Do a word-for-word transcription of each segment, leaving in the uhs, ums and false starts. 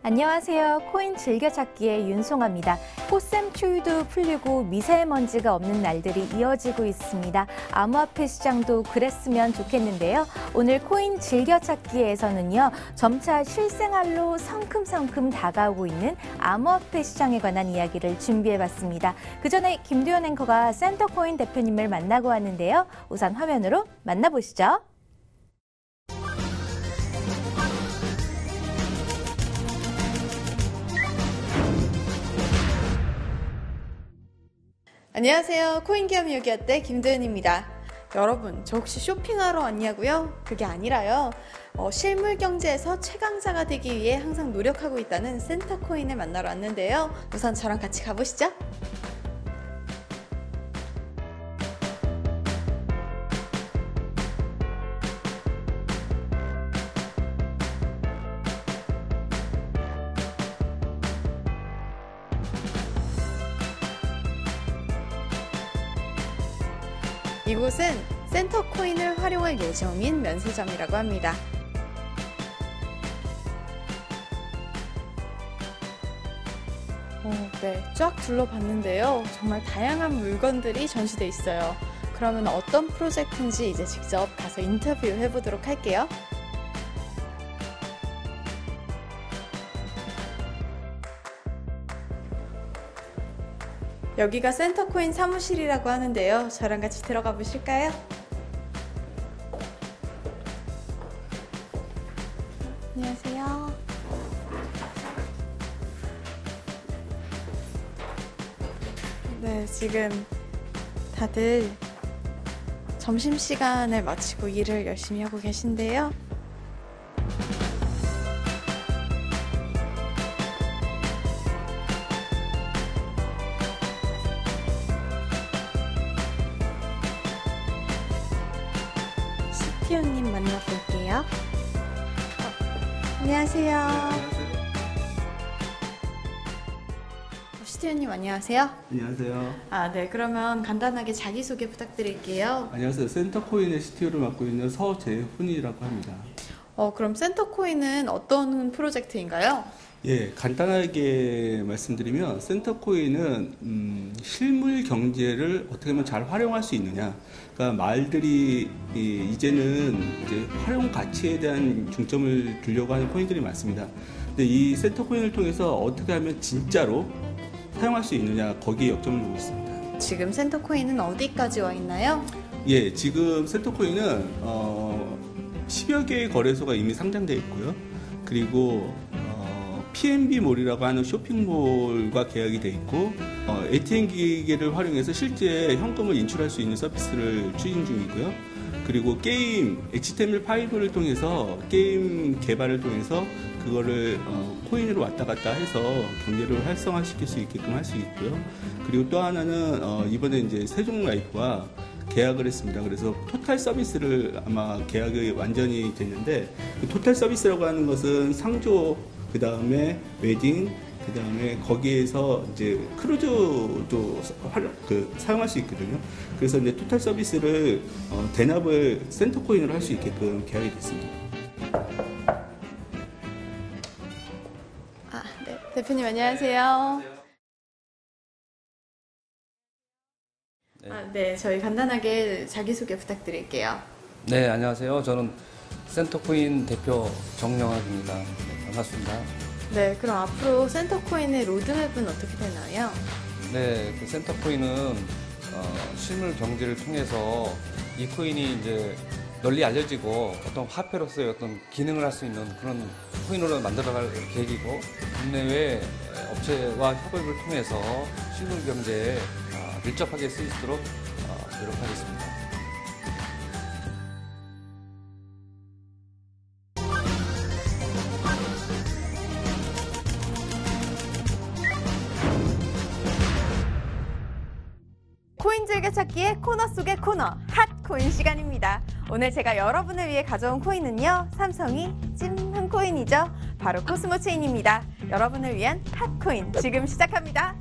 안녕하세요. 코인 즐겨찾기의 윤송아입니다. 꽃샘 추위도 풀리고 미세먼지가 없는 날들이 이어지고 있습니다. 암호화폐 시장도 그랬으면 좋겠는데요. 오늘 코인 즐겨찾기에서는요. 점차 실생활로 성큼성큼 다가오고 있는 암호화폐 시장에 관한 이야기를 준비해봤습니다. 그 전에 김두현 앵커가 센터코인 대표님을 만나고 왔는데요. 우선 화면으로 만나보시죠. 안녕하세요. 코인기업 요기어때 김도현입니다. 여러분, 저 혹시 쇼핑하러 왔냐고요? 그게 아니라요. 어, 실물 경제에서 최강자가 되기 위해 항상 노력하고 있다는 센터코인을 만나러 왔는데요. 우선 저랑 같이 가보시죠. 이곳은 센터코인을 활용할 예정인 면세점이라고 합니다. 어, 네, 쫙 둘러봤는데요. 정말 다양한 물건들이 전시돼 있어요. 그러면 어떤 프로젝트인지 이제 직접 가서 인터뷰 해보도록 할게요. 여기가 센터코인 사무실이라고 하는데요. 저랑 같이 들어가 보실까요? 안녕하세요. 네, 지금 다들 점심시간을 마치고 일을 열심히 하고 계신데요. 시티오님 만나볼게요. 어, 안녕하세요. 안녕하세요. 시티오님 안녕하세요. 안녕하세요. 아, 네. 그러면 간단하게 자기소개 부탁드릴게요. 안녕하세요. 센터코인의 씨티오를 맡고 있는 서재훈이라고 합니다. 어, 그럼 센터코인은 어떤 프로젝트인가요? 예, 간단하게 말씀드리면 센터코인은 음, 실물 경제를 어떻게 하면 잘 활용할 수 있느냐. 그러니까 말들이 이, 이제는 이제 활용 가치에 대한 중점을 두려고 하는 코인들이 많습니다. 근데 이 센터코인을 통해서 어떻게 하면 진짜로 사용할 수 있느냐, 거기에 역점을 두고 있습니다. 지금 센터코인은 어디까지 와 있나요? 예, 지금 센터코인은 어, 십여 개의 거래소가 이미 상장되어 있고요. 그리고 피엔비몰이라고 하는 쇼핑몰과 계약이 돼 있고 어, 에이티엠 기계를 활용해서 실제 현금을 인출할 수 있는 서비스를 추진 중이고요. 그리고 게임 엑스티엠엘 파이브를 통해서 게임 개발을 통해서 그거를 어, 코인으로 왔다 갔다 해서 경제를 활성화시킬 수 있게끔 할 수 있고요. 그리고 또 하나는 어, 이번에 이제 세종라이프와 계약을 했습니다. 그래서 토탈 서비스를 아마 계약이 완전히 됐는데 그 토탈 서비스라고 하는 것은 상조, 그 다음에 웨딩, 그 다음에 거기에서 이제 크루즈도 활용, 그, 사용할 수 있거든요. 그래서 이제 토탈 서비스를 어, 대납을 센터코인으로 할 수 있게끔 계약이 됐습니다. 아, 네. 대표님 안녕하세요. 네. 아, 네. 저희 간단하게 자기소개 부탁드릴게요. 네, 안녕하세요. 저는 센터코인 대표 정영학입니다. 네, 반갑습니다. 네, 그럼 앞으로 센터코인의 로드맵은 어떻게 되나요? 네, 그 센터코인은 어, 실물 경제를 통해서 이 코인이 이제 널리 알려지고 어떤 화폐로서의 어떤 기능을 할 수 있는 그런 코인으로 만들어갈 계획이고 국내외 업체와 협업을 통해서 실물 경제에 어, 밀접하게 쓰이도록 어, 노력하겠습니다. 코인 즐겨찾기의 코너 속의 코너, 핫코인 시간입니다. 오늘 제가 여러분을 위해 가져온 코인은요, 삼성이 찐한 코인이죠. 바로 코스모체인입니다. 여러분을 위한 핫코인 지금 시작합니다.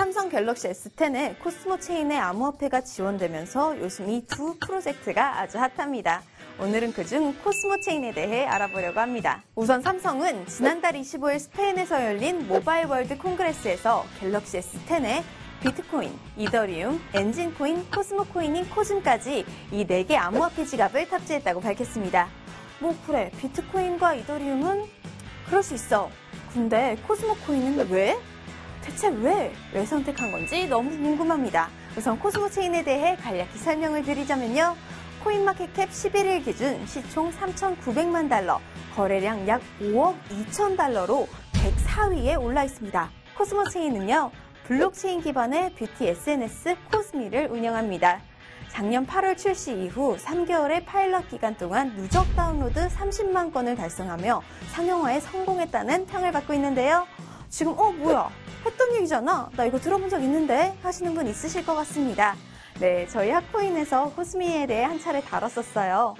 삼성 갤럭시 에스 텐에 코스모 체인의 암호화폐가 지원되면서 요즘 이 두 프로젝트가 아주 핫합니다. 오늘은 그중 코스모 체인에 대해 알아보려고 합니다. 우선 삼성은 지난달 이십오일 스페인에서 열린 모바일 월드 콩그레스에서 갤럭시 에스 텐에 비트코인, 이더리움, 엔진코인, 코스모코인인 코즘까지 이 네 개 암호화폐 지갑을 탑재했다고 밝혔습니다. 뭐 그래, 비트코인과 이더리움은 그럴 수 있어. 근데 코스모코인은 왜? 대체 왜? 왜 선택한 건지 너무 궁금합니다. 우선 코스모 체인에 대해 간략히 설명을 드리자면요. 코인마켓캡 십일일 기준 시총 삼천구백만 달러, 거래량 약 오억 이천 달러로 백사 위에 올라 있습니다. 코스모 체인은요, 블록체인 기반의 뷰티 에스엔에스 코스미를 운영합니다. 작년 팔월 출시 이후 삼 개월의 파일럿 기간 동안 누적 다운로드 삼십만 건을 달성하며 상용화에 성공했다는 평을 받고 있는데요. 지금 어 뭐야? 했던 얘기잖아. 나 이거 들어본 적 있는데 하시는 분 있으실 것 같습니다. 네, 저희 핫코인에서 코스미에 대해 한 차례 다뤘었어요.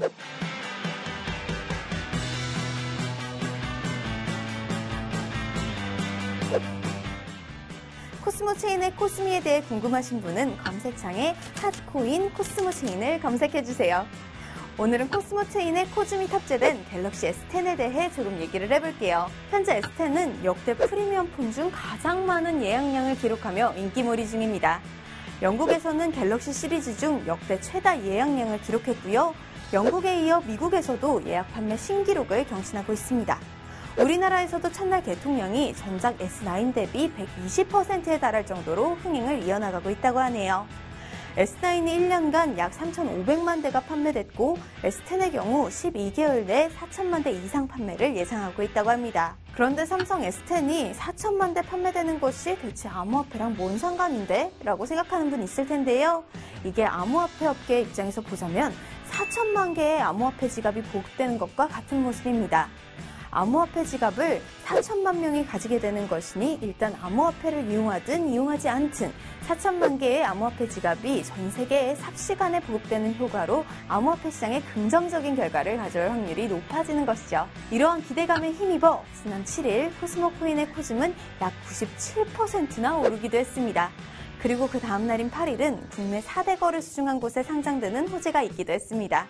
코스모 체인의 코스미에 대해 궁금하신 분은 검색창에 핫코인 코스모 체인을 검색해주세요. 오늘은 코스모 체인의 코즘이 탑재된 갤럭시 에스 텐에 대해 조금 얘기를 해볼게요. 현재 에스 텐은 역대 프리미엄 폰 중 가장 많은 예약량을 기록하며 인기몰이 중입니다. 영국에서는 갤럭시 시리즈 중 역대 최다 예약량을 기록했고요. 영국에 이어 미국에서도 예약 판매 신기록을 경신하고 있습니다. 우리나라에서도 첫날 개통량이 전작 에스 나인 대비 백이십 퍼센트에 달할 정도로 흥행을 이어나가고 있다고 하네요. 에스 나인이 일 년간 약 삼천오백만 대가 판매됐고 에스 텐의 경우 십이 개월 내에 사천만 대 이상 판매를 예상하고 있다고 합니다. 그런데 삼성 에스 텐이 사천만 대 판매되는 것이 대체 암호화폐랑 뭔 상관인데? 라고 생각하는 분 있을 텐데요. 이게 암호화폐 업계 입장에서 보자면 사천만 개의 암호화폐 지갑이 보급되는 것과 같은 모습입니다. 암호화폐 지갑을 사천만 명이 가지게 되는 것이니 일단 암호화폐를 이용하든 이용하지 않든 사천만 개의 암호화폐 지갑이 전 세계에 삽시간에 보급되는 효과로 암호화폐 시장에 긍정적인 결과를 가져올 확률이 높아지는 것이죠. 이러한 기대감에 힘입어 지난 칠일 코스모코인의 코즘은 약 구십칠 퍼센트나 오르기도 했습니다. 그리고 그 다음 날인 팔일은 국내 사 대 거래 수중한 곳에 상장되는 호재가 있기도 했습니다.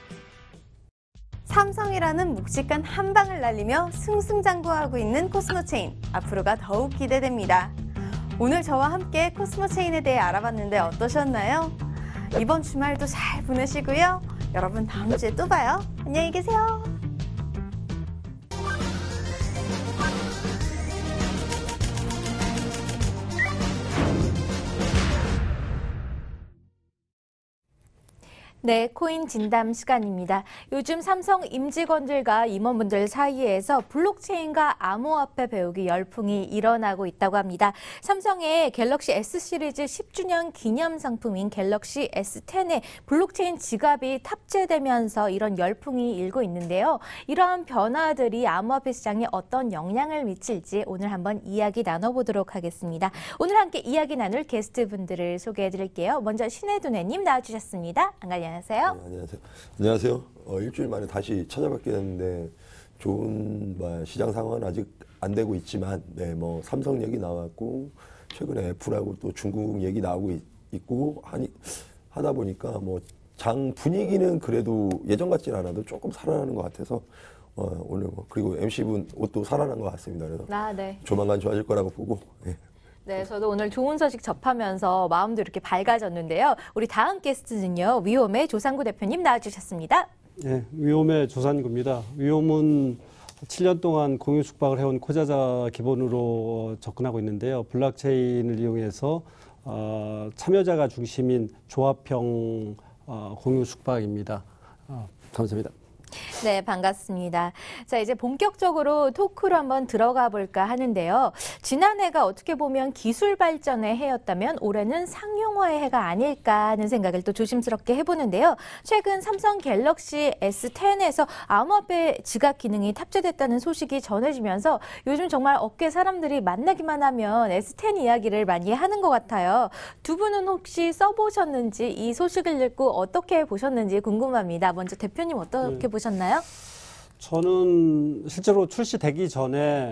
삼성이라는 묵직한 한 방을 날리며 승승장구하고 있는 코스모 체인, 앞으로가 더욱 기대됩니다. 오늘 저와 함께 코스모 체인에 대해 알아봤는데 어떠셨나요? 이번 주말도 잘 보내시고요. 여러분 다음 주에 또 봐요. 안녕히 계세요. 네, 코인 진담 시간입니다. 요즘 삼성 임직원들과 임원분들 사이에서 블록체인과 암호화폐 배우기 열풍이 일어나고 있다고 합니다. 삼성의 갤럭시 S 시리즈 십 주년 기념 상품인 갤럭시 에스 텐에 블록체인 지갑이 탑재되면서 이런 열풍이 일고 있는데요. 이러한 변화들이 암호화폐 시장에 어떤 영향을 미칠지 오늘 한번 이야기 나눠보도록 하겠습니다. 오늘 함께 이야기 나눌 게스트분들을 소개해드릴게요. 먼저 신혜두네님 나와주셨습니다. 안녕하세요. 네, 안녕하세요. 안녕하세요. 어, 일주일 만에 다시 찾아뵙게 됐는데 좋은 뭐, 시장 상황은 아직 안 되고 있지만, 네, 뭐 삼성 얘기 나왔고 최근에 애플하고 또 중국 얘기 나오고 있, 있고 하니 하다 보니까 뭐 장 분위기는 그래도 예전 같진 않아도 조금 살아나는 것 같아서 어, 오늘 뭐 그리고 엠씨분 옷도 살아난 것 같습니다. 그래서 아, 네. 조만간 좋아질 거라고 보고. 네. 네, 저도 오늘 좋은 소식 접하면서 마음도 이렇게 밝아졌는데요. 우리 다음 게스트는요, 위홈의 조상구 대표님 나와주셨습니다. 네, 위홈의 조상구입니다. 위홈은 칠 년 동안 공유 숙박을 해온 코자자 기본으로 접근하고 있는데요. 블록체인을 이용해서 어, 참여자가 중심인 조합형 어, 공유 숙박입니다. 어, 감사합니다. 네, 반갑습니다. 자, 이제 본격적으로 토크로 한번 들어가 볼까 하는데요. 지난해가 어떻게 보면 기술 발전의 해였다면 올해는 상용화의 해가 아닐까 하는 생각을 또 조심스럽게 해보는데요. 최근 삼성 갤럭시 에스 텐에서 암호화폐 지갑 기능이 탑재됐다는 소식이 전해지면서 요즘 정말 업계 사람들이 만나기만 하면 에스 텐 이야기를 많이 하는 것 같아요. 두 분은 혹시 써보셨는지 이 소식을 듣고 어떻게 보셨는지 궁금합니다. 먼저 대표님 어떻게 네. 보셨나요? 저는 실제로 출시되기 전에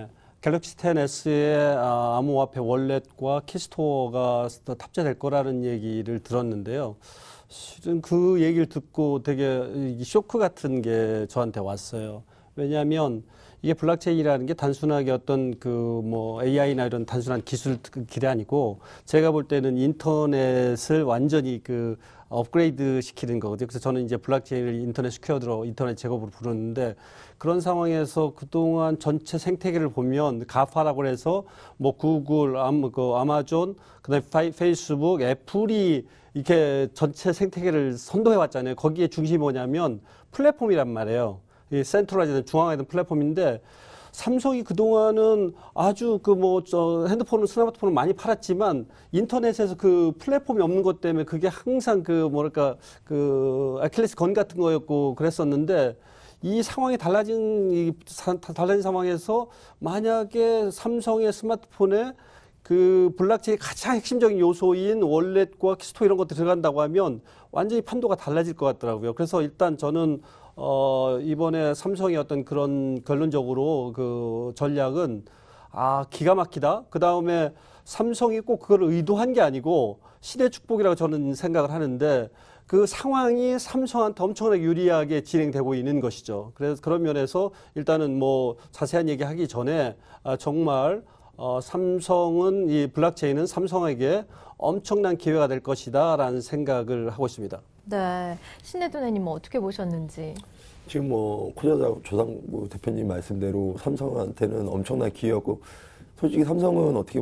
갤럭시 텐 에스에 암호화폐 월렛과 키스토어가 탑재될 거라는 얘기를 들었는데요. 실은 그 얘기를 듣고 되게 쇼크 같은 게 저한테 왔어요. 왜냐하면 이게 블록체인이라는 게 단순하게 어떤 그 뭐 에이아이나 이런 단순한 기술 길이 아니고 제가 볼 때는 인터넷을 완전히 그 업그레이드 시키는 거거든요. 그래서 저는 이제 블록체인을 인터넷 스퀘어드로 인터넷 제곱으로 부르는데 그런 상황에서 그동안 전체 생태계를 보면 가파라고 해서 뭐 구글, 암, 그 아마존, 그다음에 파이, 페이스북, 애플이 이렇게 전체 생태계를 선도해 왔잖아요. 거기에 중심이 뭐냐면 플랫폼이란 말이에요. 이 센트럴라이즈된 중앙화된 플랫폼인데 삼성이 그동안은 아주 그 뭐 저 핸드폰을 스마트폰을 많이 팔았지만 인터넷에서 그 플랫폼이 없는 것 때문에 그게 항상 그 뭐랄까 그 아킬레스 건 같은 거였고 그랬었는데 이 상황이 달라진 이 사, 달라진 상황에서 만약에 삼성의 스마트폰에 그 블록체인의 가장 핵심적인 요소인 월렛과 키스토 이런 것들이 들어간다고 하면 완전히 판도가 달라질 것 같더라고요. 그래서 일단 저는 어, 이번에 삼성의 어떤 그런 결론적으로 그 전략은 아, 기가 막히다. 그 다음에 삼성이 꼭 그걸 의도한 게 아니고 시대 축복이라고 저는 생각을 하는데 그 상황이 삼성한테 엄청나게 유리하게 진행되고 있는 것이죠. 그래서 그런 면에서 일단은 뭐 자세한 얘기 하기 전에 아, 정말 어, 삼성은 이 블록체인은 삼성에게 엄청난 기회가 될 것이다라는 생각을 하고 있습니다. 네, 신혜도네님 어떻게 보셨는지. 지금 뭐 코자자 조상구 대표님 말씀대로 삼성한테는 엄청난 기회였고 솔직히 삼성은 어떻게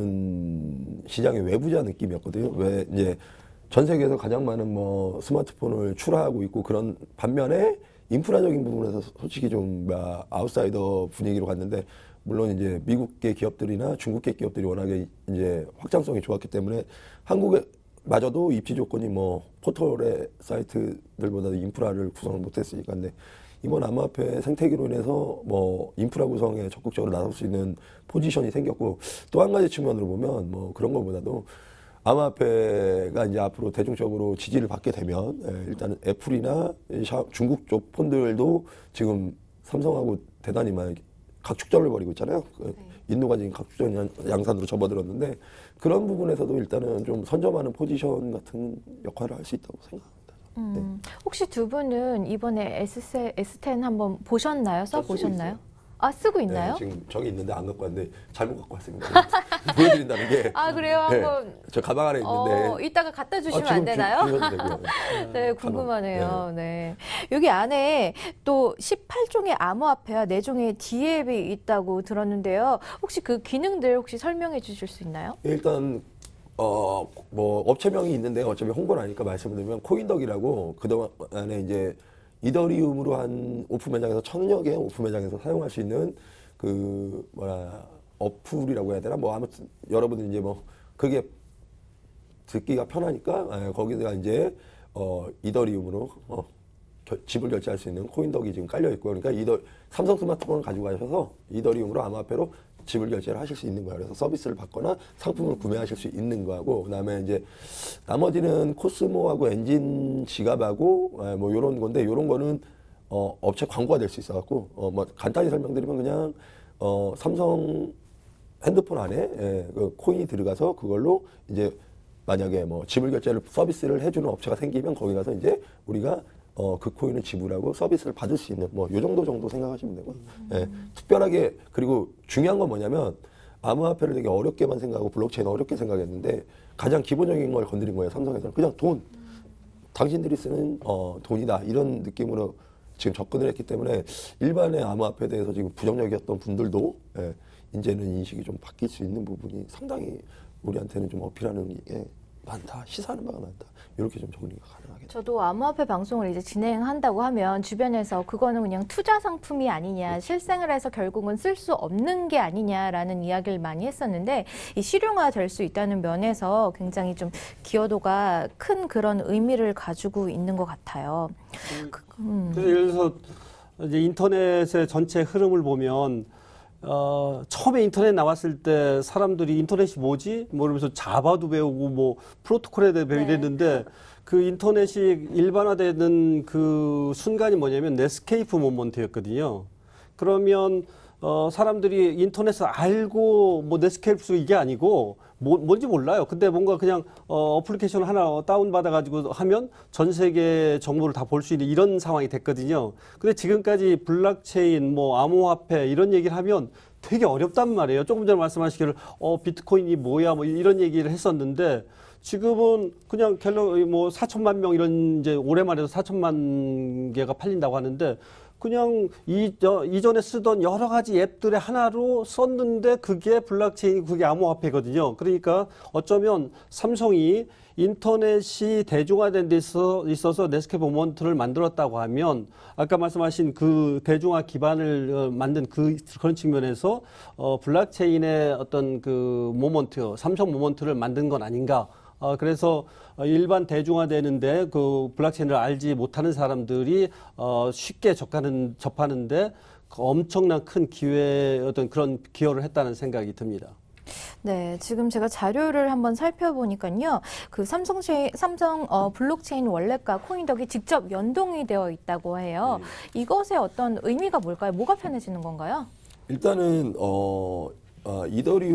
보면은 시장의 외부자 느낌이었거든요. 왜 이제 전 세계에서 가장 많은 뭐 스마트폰을 출하하고 있고 그런 반면에 인프라적인 부분에서 솔직히 좀 아웃사이더 분위기로 갔는데 물론 이제 미국계 기업들이나 중국계 기업들이 워낙에 이제 확장성이 좋았기 때문에 한국에 마저도 입지 조건이 뭐 포털의 사이트들보다도 인프라를 구성을 못했으니까. 근데 이번 암호화폐 생태계로 인해서 뭐 인프라 구성에 적극적으로 나설 수 있는 포지션이 생겼고 또 한 가지 측면으로 보면 뭐 그런 것보다도 암호화폐가 이제 앞으로 대중적으로 지지를 받게 되면 일단은 애플이나 중국 쪽 폰들도 지금 삼성하고 대단히 많이 각축전을 벌이고 있잖아요. 그 인도가 지금 각축전 양산으로 접어들었는데 그런 부분에서도 일단은 좀 선점하는 포지션 같은 역할을 할 수 있다고 생각합니다. 음, 네. 혹시 두 분은 이번에 에스 텐 한번 보셨나요? 써보셨나요? 아, 쓰고 있나요? 네, 지금 저기 있는데 안 갖고 왔는데 잘못 갖고 왔습니다. 보여드린다는 게. 아, 그래요? 네, 한번. 저 가방 안에 있는데. 어, 이따가 갖다 주시면 아, 안 되나요? 주, 되고요. 네, 궁금하네요. 네. 여기 안에 또 십팔 종의 암호화폐와 네 종의 디앱이 있다고 들었는데요. 혹시 그 기능들 혹시 설명해 주실 수 있나요? 일단 어, 뭐 업체명이 있는데 어차피 홍보를 하니까 말씀을 드리면 코인덕이라고 그동안에 이제 이더리움으로 한 오프 매장에서 천여 개 오프 매장에서 사용할 수 있는 그 뭐라 어플이라고 해야 되나 뭐 아무튼 여러분들 이제 뭐 그게 듣기가 편하니까 에, 거기다가 이제 어 이더리움으로 어, 겨, 지불 결제할 수 있는 코인덕이 지금 깔려 있고요. 그러니까 이더 삼성 스마트폰을 가지고 가셔서 이더리움으로 암호화폐로 지불 결제를 하실 수 있는 거예요. 그래서 서비스를 받거나 상품을 구매하실 수 있는 거하고 그다음에 이제 나머지는 코스모하고 엔진 지갑하고 에, 뭐 요런 건데 요런 거는 어, 업체 광고가 될 수 있어 갖고 어, 뭐 간단히 설명드리면 그냥 어, 삼성 핸드폰 안에 에, 그 코인이 들어가서 그걸로 이제 만약에 뭐 지불 결제를 서비스를 해주는 업체가 생기면 거기 가서 이제 우리가 어, 그 코인을 지불하고 서비스를 받을 수 있는 뭐 요 정도 정도 생각하시면 되고 음. 예, 특별하게 그리고 중요한 건 뭐냐면 암호화폐를 되게 어렵게만 생각하고 블록체인 어렵게 생각했는데 가장 기본적인 걸 건드린 거예요. 삼성에서는 그냥 돈 음. 당신들이 쓰는 어, 돈이다 이런 느낌으로 지금 접근을 했기 때문에 일반의 암호화폐에 대해서 지금 부정적이었던 분들도 예, 이제는 인식이 좀 바뀔 수 있는 부분이 상당히 우리한테는 좀 어필하는 게 많다. 시사하는 바가 많다. 이렇게 좀 정리가 가능하겠다. 저도 암호화폐 방송을 이제 진행한다고 하면 주변에서 그거는 그냥 투자 상품이 아니냐, 실생을 해서 결국은 쓸 수 없는 게 아니냐라는 이야기를 많이 했었는데 이 실용화 될 수 있다는 면에서 굉장히 좀 기여도가 큰 그런 의미를 가지고 있는 것 같아요. 음. 그래서 예를 들어서 이제 인터넷의 전체 흐름을 보면 어, 처음에 인터넷 나왔을 때 사람들이 인터넷이 뭐지? 뭐 이러면서 자바도 배우고 뭐 프로토콜에 대해 배우고 이랬는데 네. 그 인터넷이 일반화되는 그 순간이 뭐냐면 넷스케이프 모먼트였거든요. 그러면 어, 사람들이 인터넷을 알고 뭐 네스케이프 이게 아니고 뭐, 뭔지 몰라요. 근데 뭔가 그냥 어, 어플리케이션 하나 다운받아가지고 하면 전 세계 정보를 다 볼 수 있는 이런 상황이 됐거든요. 근데 지금까지 블록체인, 뭐 암호화폐 이런 얘기를 하면 되게 어렵단 말이에요. 조금 전에 말씀하시기를 어, 비트코인이 뭐야 뭐 이런 얘기를 했었는데 지금은 그냥 갤러 뭐 사천만 명 이런 이제 올해만 해도 사천만 개가 팔린다고 하는데 그냥 이, 저, 이전에 쓰던 여러 가지 앱들의 하나로 썼는데 그게 블록체인, 그게 암호화폐거든요. 그러니까 어쩌면 삼성이 인터넷이 대중화된 데 있어, 있어서 네스케이프 모먼트를 만들었다고 하면 아까 말씀하신 그 대중화 기반을 만든 그, 그런 측면에서 어, 블록체인의 어떤 그 모먼트, 삼성 모먼트를 만든 건 아닌가. 어, 그래서 일반 대중화되는데 그 블록체인을 알지 못하는 사람들이 어, 쉽게 접하는, 접하는데 엄청난 큰 기회, 어떤 그런 기여를 했다는 생각이 듭니다. 네, 지금 제가 자료를 한번 살펴보니까요. 그 삼성, 삼성 어, 블록체인 월렛과 코인덕이 직접 연동이 되어 있다고 해요. 네. 이것의 어떤 의미가 뭘까요? 뭐가 편해지는 건가요? 일단은 어, 어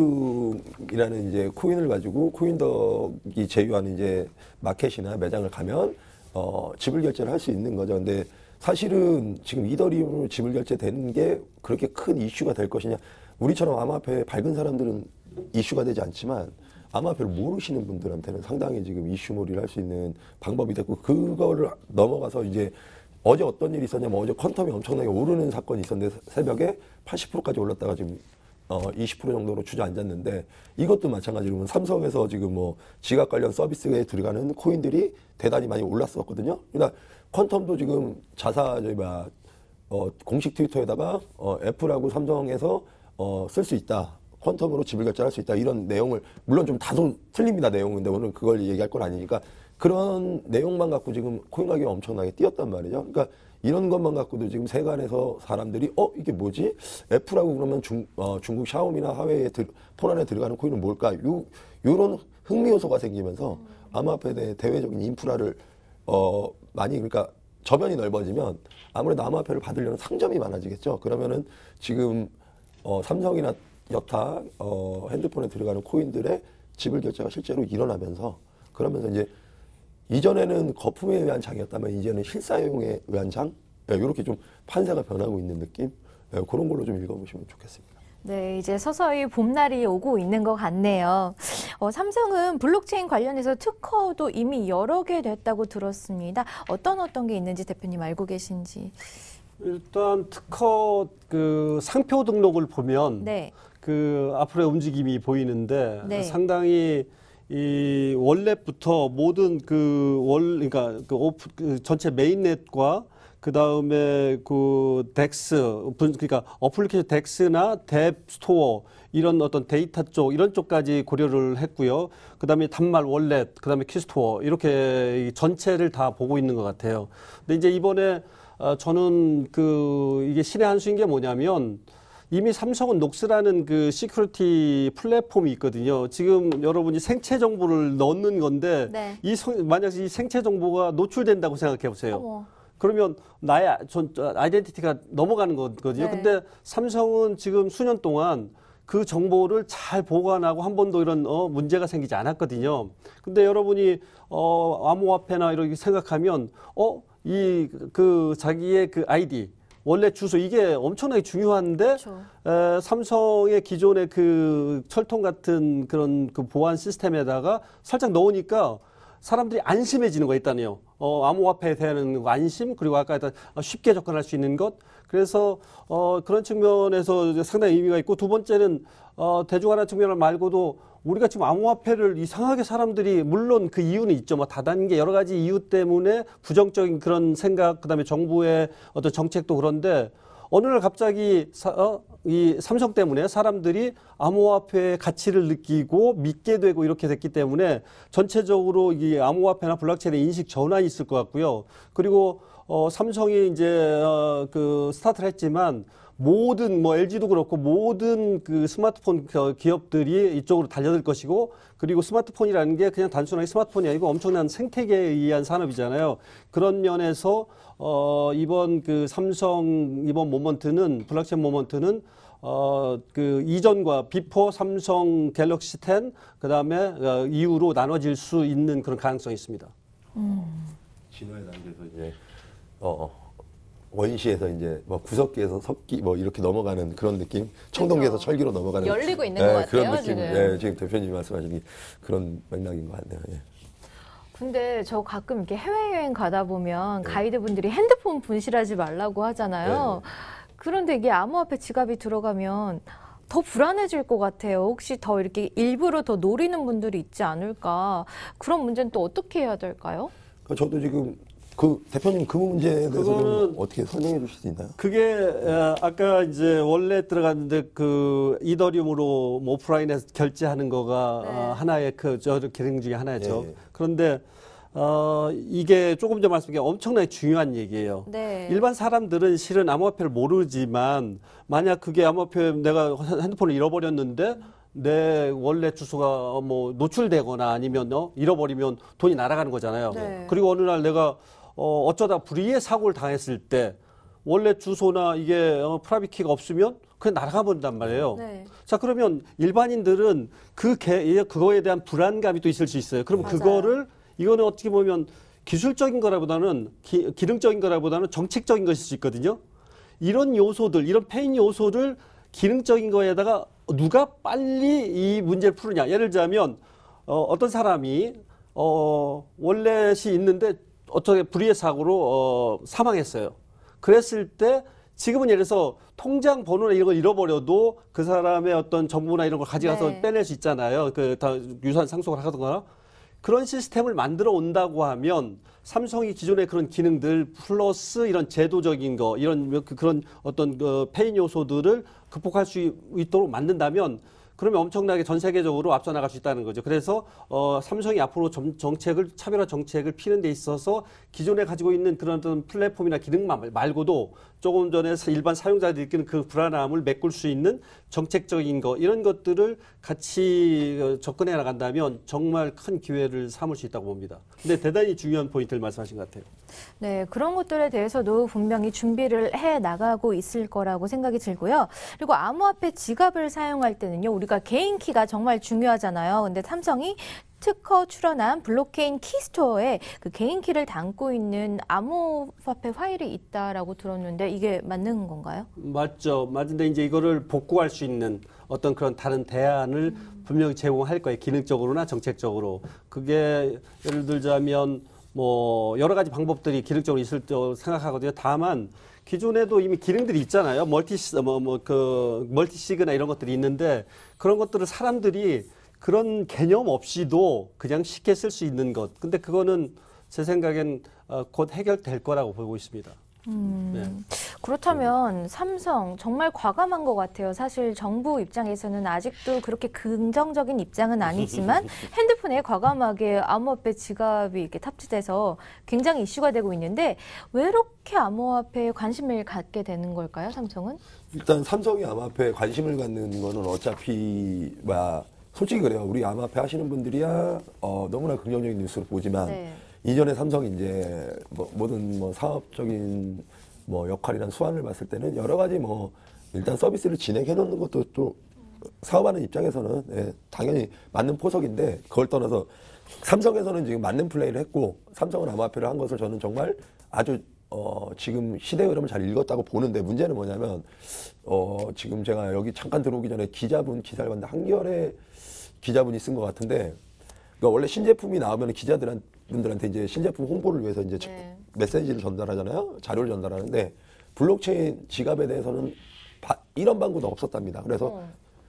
이더리움이라는 이제 코인을 가지고 코인덕이 제휴하는 이제 마켓이나 매장을 가면 어, 지불 결제를 할 수 있는 거죠. 근데 사실은 지금 이더리움으로 지불 결제되는 게 그렇게 큰 이슈가 될 것이냐? 우리처럼 암호화폐 밝은 사람들은 이슈가 되지 않지만 암호화폐를 모르시는 분들한테는 상당히 지금 이슈몰이를 할 수 있는 방법이 됐고 그거를 넘어가서 이제 어제 어떤 일이 있었냐면 어제 퀀텀이 엄청나게 오르는 사건이 있었는데 새벽에 팔십 퍼센트까지 올랐다가 지금 어 이십 퍼센트 정도로 주저앉았는데 이것도 마찬가지로 삼성에서 지금 뭐 지갑 관련 서비스에 들어가는 코인들이 대단히 많이 올랐었거든요. 그러니까 퀀텀도 지금 자사 저희 뭐 어 공식 트위터에다가 어 애플하고 삼성에서 어 쓸 수 있다. 퀀텀으로 지불 결제할 수 있다. 이런 내용을 물론 좀 다소 틀립니다. 내용은. 근데 오늘 그걸 얘기할 건 아니니까 그런 내용만 갖고 지금 코인 가격이 엄청나게 뛰었단 말이죠. 그러니까 이런 것만 갖고도 지금 세간에서 사람들이 어 이게 뭐지? 애플하고 그러면 중, 어, 중국 샤오미나 하웨이에 들, 폰 안에 들어가는 코인은 뭘까? 요, 요런 흥미 요소가 생기면서 암호화폐에 대해 대외적인 인프라를 어, 많이 그러니까 저변이 넓어지면 아무래도 암호화폐를 받으려는 상점이 많아지겠죠. 그러면은 지금 어, 삼성이나 여타 어, 핸드폰에 들어가는 코인들의 지불 결제가 실제로 일어나면서 그러면서 이제 이전에는 거품에 의한 장이었다면 이제는 실사용에 의한 장? 네, 이렇게 좀 판세가 변하고 있는 느낌? 네, 그런 걸로 좀 읽어보시면 좋겠습니다. 네, 이제 서서히 봄날이 오고 있는 것 같네요. 어, 삼성은 블록체인 관련해서 특허도 이미 여러 개 됐다고 들었습니다. 어떤 어떤 게 있는지 대표님 알고 계신지. 일단 특허 그 상표 등록을 보면 네. 그 앞으로의 움직임이 보이는데 네. 상당히 이 원래부터 모든 그 월 그러니까 그, 오프, 그 전체 메인넷과 그 다음에 그 덱스 그러니까 어플리케이션 덱스나 뎁 스토어 이런 어떤 데이터 쪽 이런 쪽까지 고려를 했고요. 그 다음에 단말 월렛, 그 다음에 키스토어 이렇게 전체를 다 보고 있는 것 같아요. 근데 이제 이번에 어, 저는 그 이게 신의 한 수인 게 뭐냐면. 이미 삼성은 녹스라는 그 시큐리티 플랫폼이 있거든요. 지금 여러분이 생체 정보를 넣는 건데 네. 이 성, 만약 이 생체 정보가 노출된다고 생각해 보세요. 어머. 그러면 나의 전 아이덴티티가 넘어가는 거거든요. 네. 근데 삼성은 지금 수년 동안 그 정보를 잘 보관하고 한 번도 이런 어, 문제가 생기지 않았거든요. 근데 여러분이 어, 암호화폐나 이렇게 생각하면 어, 이 그 자기의 그 아이디 원래 주소 이게 엄청나게 중요한데 그렇죠. 에, 삼성의 기존의 그 철통 같은 그런 그 보안 시스템에다가 살짝 넣으니까 사람들이 안심해지는 거 있다네요. 어, 암호화폐에 대한 안심 그리고 아까 했던 쉽게 접근할 수 있는 것. 그래서 어, 그런 측면에서 상당히 의미가 있고 두 번째는 어, 대중화라는 측면 말고도 우리가 지금 암호화폐를 이상하게 사람들이 물론 그 이유는 있죠. 뭐 다단계 여러 가지 이유 때문에 부정적인 그런 생각 그다음에 정부의 어떤 정책도 그런데 어느 날 갑자기 사, 어, 이 삼성 때문에 사람들이 암호화폐의 가치를 느끼고 믿게 되고 이렇게 됐기 때문에 전체적으로 이 암호화폐나 블록체인의 인식 전환이 있을 것 같고요. 그리고 어, 삼성이 이제 어, 그 스타트를 했지만 모든 뭐 엘지도 그렇고 모든 그 스마트폰 기업들이 이쪽으로 달려들 것이고 그리고 스마트폰이라는 게 그냥 단순하게 스마트폰이 아니고 엄청난 생태계에 의한 산업이잖아요. 그런 면에서 어 이번 그 삼성 이번 모먼트는 블록체인 모먼트는 어, 그 이전과 비포 삼성 갤럭시 텐 그다음에 어, 이후로 나눠질 수 있는 그런 가능성이 있습니다. 음. 진화의 단계에서 이제 어, 원시에서 이제 뭐 구석기에서 석기 뭐 이렇게 넘어가는 그런 느낌, 청동기에서 그렇죠. 철기로 넘어가는 열리고 있는 예, 것 같아요, 그런 느낌. 지금. 예, 지금 대표님이 말씀하신 게 그런 맥락인 것 같네요. 예. 근데 저 가끔 이렇게 해외여행 가다 보면 가이드분들이 핸드폰 분실하지 말라고 하잖아요. 네. 그런데 이게 암호화폐 지갑이 들어가면 더 불안해질 것 같아요. 혹시 더 이렇게 일부러 더 노리는 분들이 있지 않을까. 그런 문제는 또 어떻게 해야 될까요? 그러니까 저도 지금 그 대표님 그 문제에 대해서 좀 그거는 어떻게 설명해 주실 수 있나요? 그게 어, 아까 이제 원래 들어갔는데 그 이더리움으로 뭐 오프라인에서 결제하는 거가 네. 어, 하나의 그 저 기능 중에 하나죠. 예. 그런데 어 이게 조금 전 말씀드린 게 엄청나게 중요한 얘기예요. 네. 일반 사람들은 실은 암호화폐를 모르지만 만약 그게 암호화폐 내가 핸드폰을 잃어버렸는데 내 원래 주소가 뭐 노출되거나 아니면 어, 잃어버리면 돈이 날아가는 거잖아요. 네. 그리고 어느 날 내가 어, 어쩌다 불의의 사고를 당했을 때 원래 주소나 이게 어, 프라이빗 키가 없으면 그냥 날아가 버린단 말이에요. 네. 자, 그러면 일반인들은 그 개, 그거에 대한 불안감이 또 있을 수 있어요. 그럼 맞아요. 그거를 이거는 어떻게 보면 기술적인 거라보다는 기, 기능적인 거라보다는 정책적인 것일 수 있거든요. 이런 요소들, 이런 페인 요소를 기능적인 거에다가 누가 빨리 이 문제를 푸느냐. 예를 들자면 어, 어떤 사람이 어, 원래시 있는데 어떻게 불의의 사고로 어, 사망했어요. 그랬을 때 지금은 예를 들어서 통장 번호나 이런 걸 잃어버려도 그 사람의 어떤 정보나 이런 걸 가져가서 네. 빼낼 수 있잖아요. 그 다 유산 상속을 하거나. 그런 시스템을 만들어 온다고 하면 삼성이 기존의 그런 기능들 플러스 이런 제도적인 거, 이런 그- 그런 어떤 그 페인 요소들을 극복할 수 있도록 만든다면 그러면 엄청나게 전 세계적으로 앞서 나갈 수 있다는 거죠. 그래서 어, 삼성이 앞으로 정, 정책을 차별화 정책을 피는 데 있어서 기존에 가지고 있는 그런 어떤 플랫폼이나 기능만 말고도 조금 전에 일반 사용자들이 느끼는 그 불안함을 메꿀 수 있는 정책적인 거 이런 것들을 같이 어, 접근해 나간다면 정말 큰 기회를 삼을 수 있다고 봅니다. 근데 대단히 중요한 포인트를 말씀하신 것 같아요. 네, 그런 것들에 대해서도 분명히 준비를 해 나가고 있을 거라고 생각이 들고요. 그리고 암호화폐 지갑을 사용할 때는요, 우리가 개인 키가 정말 중요하잖아요. 근데 삼성이 특허 출원한 블록체인 키스토어에 그 개인 키를 담고 있는 암호화폐 파일이 있다라고 들었는데 이게 맞는 건가요? 맞죠. 맞은데 이제 이거를 복구할 수 있는 어떤 그런 다른 대안을 분명히 제공할 거예요. 기능적으로나 정책적으로. 그게 예를 들자면 뭐 여러 가지 방법들이 기능적으로 있을 때 생각하거든요. 다만 기존에도 이미 기능들이 있잖아요. 멀티 뭐뭐 그 멀티 시그나 이런 것들이 있는데 그런 것들을 사람들이 그런 개념 없이도 그냥 쉽게 쓸 수 있는 것. 근데 그거는 제 생각엔 어, 곧 해결될 거라고 보고 있습니다. 음, 네. 그렇다면 삼성 정말 과감한 것 같아요. 사실 정부 입장에서는 아직도 그렇게 긍정적인 입장은 아니지만 핸드폰에 과감하게 암호화폐 지갑이 이렇게 탑재돼서 굉장히 이슈가 되고 있는데 왜 이렇게 암호화폐에 관심을 갖게 되는 걸까요, 삼성은? 일단 삼성이 암호화폐에 관심을 갖는 거는 어차피 막 솔직히 그래요. 우리 암호화폐 하시는 분들이야 어, 너무나 긍정적인 뉴스를 보지만 네. 이전에 삼성이 이제 뭐, 모든 뭐 사업적인 뭐 역할이나 수완을 봤을 때는 여러 가지 뭐 일단 서비스를 진행해 놓는 것도 또 사업하는 입장에서는 예, 당연히 맞는 포석인데 그걸 떠나서 삼성에서는 지금 맞는 플레이를 했고 삼성은 암호화폐를 한 것을 저는 정말 아주 어, 지금 시대 흐름을 잘 읽었다고 보는데 문제는 뭐냐면 어, 지금 제가 여기 잠깐 들어오기 전에 기자분 기사를 봤는데 한겨레 기자분이 쓴 것 같은데 그러니까 원래 신제품이 나오면 기자들한 분들한테 이제 신제품 홍보를 위해서 이제 네. 메시지를 전달하잖아요. 자료를 전달하는데 블록체인 지갑에 대해서는 바, 이런 방구도 없었답니다. 그래서 어.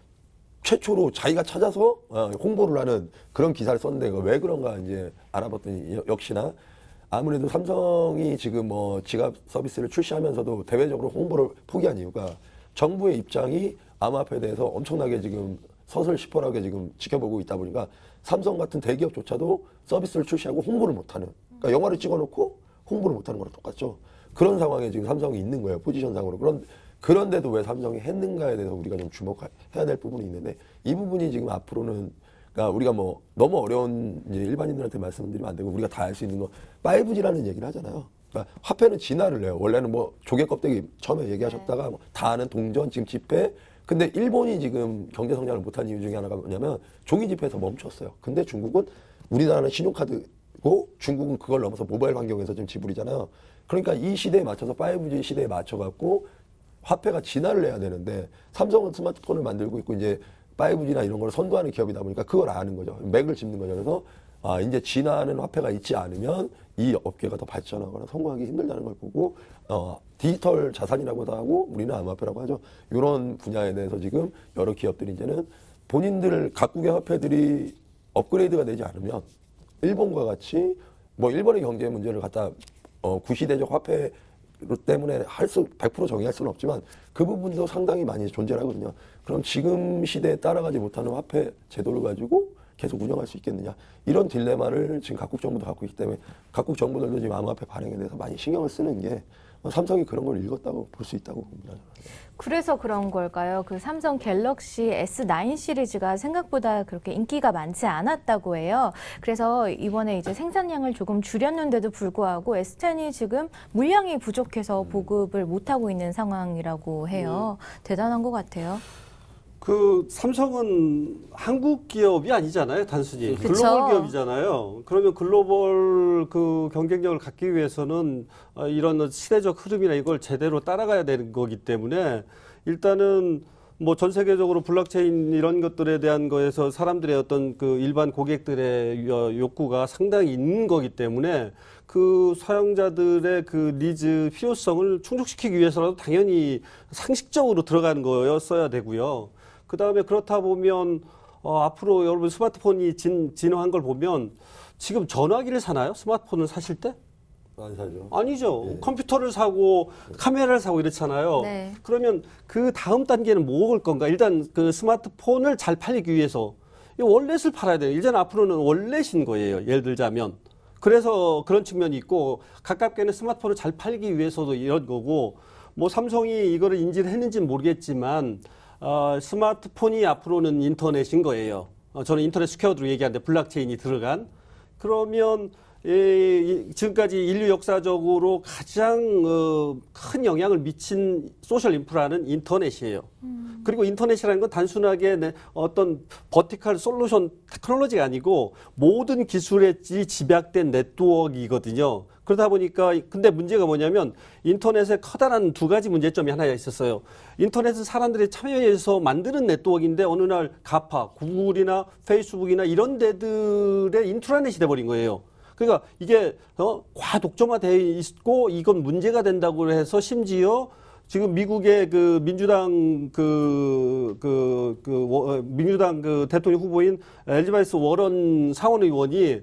최초로 자기가 찾아서 어, 홍보를 하는 그런 기사를 썼는데 왜 그런가 이제 알아봤더니 여- 역시나 아무래도 삼성이 지금 뭐 지갑 서비스를 출시하면서도 대외적으로 홍보를 포기한 이유가 정부의 입장이 암호화폐에 대해서 엄청나게 지금 서슬시퍼하게 지금 지켜보고 있다 보니까 삼성 같은 대기업조차도 서비스를 출시하고 홍보를 못하는, 그러니까 영화를 찍어놓고 홍보를 못하는 거랑 똑같죠. 그런 상황에 지금 삼성이 있는 거예요, 포지션상으로. 그런 그런데도 왜 삼성이 했는가에 대해서 우리가 좀 주목해야 될 부분이 있는데 이 부분이 지금 앞으로는 그러니까 우리가 뭐 너무 어려운 이제 일반인들한테 말씀드리면 안 되고 우리가 다 알 수 있는 거 파이브지라는 얘기를 하잖아요. 그러니까 화폐는 진화를 해요. 원래는 뭐 조개 껍데기 처음에 얘기하셨다가 뭐 다 아는 동전, 지금 지폐, 근데 일본이 지금 경제 성장을 못한 이유 중에 하나가 뭐냐면 종이 지폐에서 멈췄어요. 근데 중국은 우리나라는 신용카드고 중국은 그걸 넘어서 모바일 환경에서 지금 지불이잖아요. 그러니까 이 시대에 맞춰서 파이브지 시대에 맞춰갖고 화폐가 진화를 해야 되는데 삼성은 스마트폰을 만들고 있고 이제 파이브지나 이런 걸 선도하는 기업이다 보니까 그걸 아는 거죠. 맥을 짚는 거죠. 그래서 아, 이제 진화하는 화폐가 있지 않으면 이 업계가 더 발전하거나 성공하기 힘들다는 걸 보고 어, 디지털 자산이라고도 하고 우리는 암호화폐라고 하죠. 이런 분야에 대해서 지금 여러 기업들이 이제는 본인들 각국의 화폐들이 업그레이드가 되지 않으면 일본과 같이 뭐 일본의 경제 문제를 갖다 어, 구시대적 화폐 때문에 할 수, 백 퍼센트 정의할 수는 없지만 그 부분도 상당히 많이 존재를 하거든요. 그럼 지금 시대에 따라가지 못하는 화폐 제도를 가지고 계속 운영할 수 있겠느냐. 이런 딜레마를 지금 각국 정부도 갖고 있기 때문에 각국 정부들도 지금 암호화폐 발행에 대해서 많이 신경을 쓰는 게 삼성이 그런 걸 읽었다고 볼 수 있다고 봅니다. 그래서 그런 걸까요? 그 삼성 갤럭시 에스 나인 시리즈가 생각보다 그렇게 인기가 많지 않았다고 해요. 그래서 이번에 이제 생산량을 조금 줄였는데도 불구하고 에스 텐이 지금 물량이 부족해서 보급을 못하고 있는 상황이라고 해요. 음. 대단한 것 같아요. 그 삼성은 한국 기업이 아니잖아요, 단순히. 그쵸. 글로벌 기업이잖아요. 그러면 글로벌 그 경쟁력을 갖기 위해서는 이런 시대적 흐름이나 이걸 제대로 따라가야 되는 거기 때문에 일단은 뭐 전 세계적으로 블록체인 이런 것들에 대한 거에서 사람들의 어떤 그 일반 고객들의 욕구가 상당히 있는 거기 때문에 그 사용자들의 그 니즈, 필요성을 충족시키기 위해서라도 당연히 상식적으로 들어가는 거였어야 되고요. 그 다음에 그렇다 보면 어, 앞으로 여러분 스마트폰이 진, 진화한 걸 보면 지금 전화기를 사나요? 스마트폰을 사실 때? 안 사죠. 아니죠. 예. 컴퓨터를 사고 카메라를 사고 이렇잖아요. 네. 그러면 그 다음 단계는 뭐 올 건가? 일단 그 스마트폰을 잘 팔리기 위해서 이 월렛을 팔아야 돼요. 이제는 앞으로는 월렛인 거예요. 예를 들자면. 그래서 그런 측면이 있고 가깝게는 스마트폰을 잘 팔기 위해서도 이런 거고 뭐 삼성이 이거를 인지를 했는지는 모르겠지만 어, 스마트폰이 앞으로는 인터넷인 거예요. 어, 저는 인터넷 스퀘어드로 얘기하는데 블록체인이 들어간. 그러면 예, 지금까지 인류 역사적으로 가장 어, 큰 영향을 미친 소셜 인프라는 인터넷이에요. 음. 그리고 인터넷이라는 건 단순하게 네, 어떤 버티컬 솔루션 테크놀로지가 아니고 모든 기술에 집약된 네트워크이거든요. 그러다 보니까 근데 문제가 뭐냐면 인터넷에 커다란 두 가지 문제점이 하나 있었어요. 인터넷은 사람들이 참여해서 만드는 네트워크인데 어느 날 가파, 구글이나 페이스북이나 이런 데들의 인트라넷이 돼버린 거예요. 그러니까 이게 어, 과독점화되어 있고 이건 문제가 된다고 해서 심지어 지금 미국의 그 민주당 그, 그, 그, 민주당 그 대통령 후보인 엘리자베스 워런 상원의원이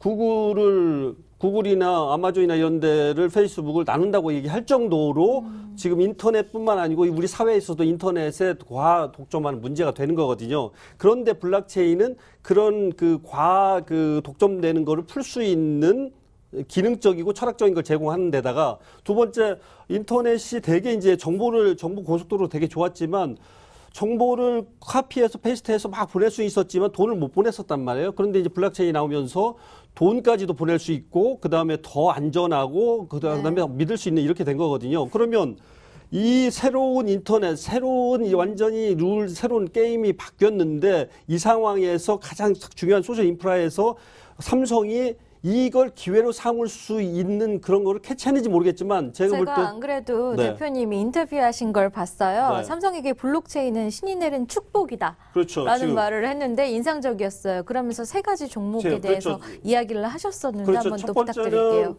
구글을 구글이나 아마존이나 이런 데를 페이스북을 나눈다고 얘기할 정도로 음. 지금 인터넷뿐만 아니고 우리 사회에서도 인터넷에 과 독점하는 문제가 되는 거거든요. 그런데 블록체인은 그런 그 과 그 독점되는 거를 풀 수 있는 기능적이고 철학적인 걸 제공하는 데다가 두 번째 인터넷이 되게 이제 정보를 정보 고속도로 되게 좋았지만 정보를 카피해서 페이스트해서 막 보낼 수 있었지만 돈을 못 보냈었단 말이에요. 그런데 이제 블록체인이 나오면서 돈까지도 보낼 수 있고 그 다음에 더 안전하고 그 다음에 네. 믿을 수 있는 이렇게 된 거거든요. 그러면 이 새로운 인터넷, 새로운 완전히 룰, 새로운 게임이 바뀌었는데 이 상황에서 가장 중요한 소셜 인프라에서 삼성이 이걸 기회로 삼을 수 있는 그런 거를 캐치했는지 모르겠지만 제가, 제가 볼 때 안 그래도 네. 대표님이 인터뷰하신 걸 봤어요. 네. 삼성에게 블록체인은 신이 내린 축복이다. 그렇죠. 라는 지금. 말을 했는데 인상적이었어요. 그러면서 세 가지 종목에 제, 대해서 그렇죠. 이야기를 하셨었는데 그렇죠. 한번 첫 또 번째는 부탁드릴게요.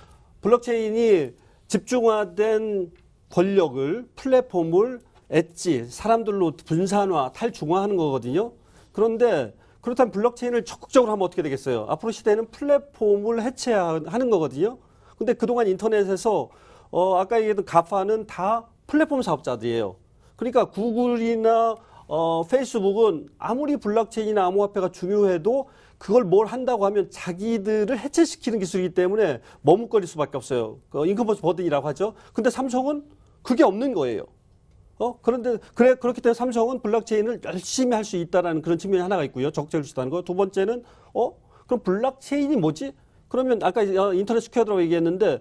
블록체인이 집중화된 권력을 플랫폼을 엣지 사람들로 분산화 탈중화하는 거거든요. 그런데 그렇다면 블록체인을 적극적으로 하면 어떻게 되겠어요? 앞으로 시대는 플랫폼을 해체하는 거거든요. 근데 그동안 인터넷에서 어 아까 얘기했던 가파는 다 플랫폼 사업자들이에요. 그러니까 구글이나 어 페이스북은 아무리 블록체인이나 암호화폐가 중요해도 그걸 뭘 한다고 하면 자기들을 해체시키는 기술이기 때문에 머뭇거릴 수밖에 없어요. 그 인컴버스 버든이라고 하죠. 근데 삼성은 그게 없는 거예요. 어 그런데 그래 그렇기 때문에 삼성은 블록체인을 열심히 할 수 있다라는 그런 측면이 하나가 있고요. 적극적일 수 있다는 거. 두 번째는 어 그럼 블록체인이 뭐지? 그러면 아까 인터넷 스퀘어드라고 얘기했는데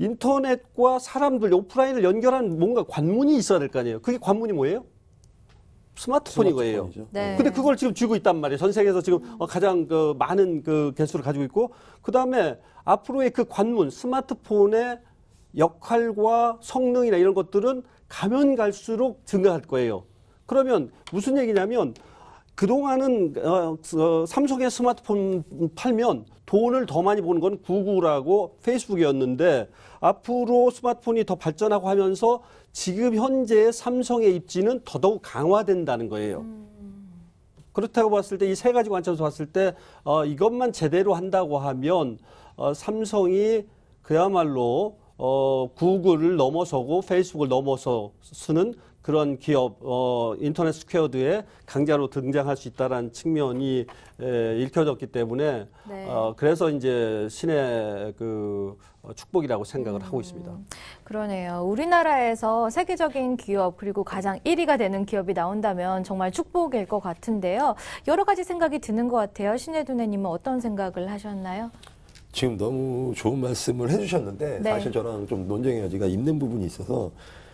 인터넷과 사람들 오프라인을 연결하는 뭔가 관문이 있어야 될 거 아니에요. 그게 관문이 뭐예요? 스마트폰인 거예요. 스마트폰이죠. 네. 근데 그걸 지금 쥐고 있단 말이에요. 전 세계에서 지금 어, 가장 그 많은 그 개수를 가지고 있고, 그 다음에 앞으로의 그 관문, 스마트폰의 역할과 성능이나 이런 것들은 가면 갈수록 증가할 거예요. 그러면 무슨 얘기냐면, 그동안은 어, 어, 삼성의 스마트폰 팔면 돈을 더 많이 버는 건 구글하고 페이스북이었는데, 앞으로 스마트폰이 더 발전하고 하면서 지금 현재의 삼성의 입지는 더더욱 강화된다는 거예요. 그렇다고 봤을 때 이 세 가지 관점에서 봤을 때 어, 이것만 제대로 한다고 하면 어, 삼성이 그야말로 어, 구글을 넘어서고 페이스북을 넘어서는 그런 기업, 어, 인터넷 스퀘어드의 강자로 등장할 수 있다는 측면이 에, 읽혀졌기 때문에 네. 어, 그래서 이제 신의 그 어, 축복이라고 생각을 음. 하고 있습니다. 그러네요. 우리나라에서 세계적인 기업 그리고 가장 일 위가 되는 기업이 나온다면 정말 축복일 것 같은데요. 여러 가지 생각이 드는 것 같아요. 신혜두네님은 어떤 생각을 하셨나요? 지금 너무 좋은 말씀을 해주셨는데 네. 사실 저랑 좀 논쟁의 여지가 있는 부분이 있어서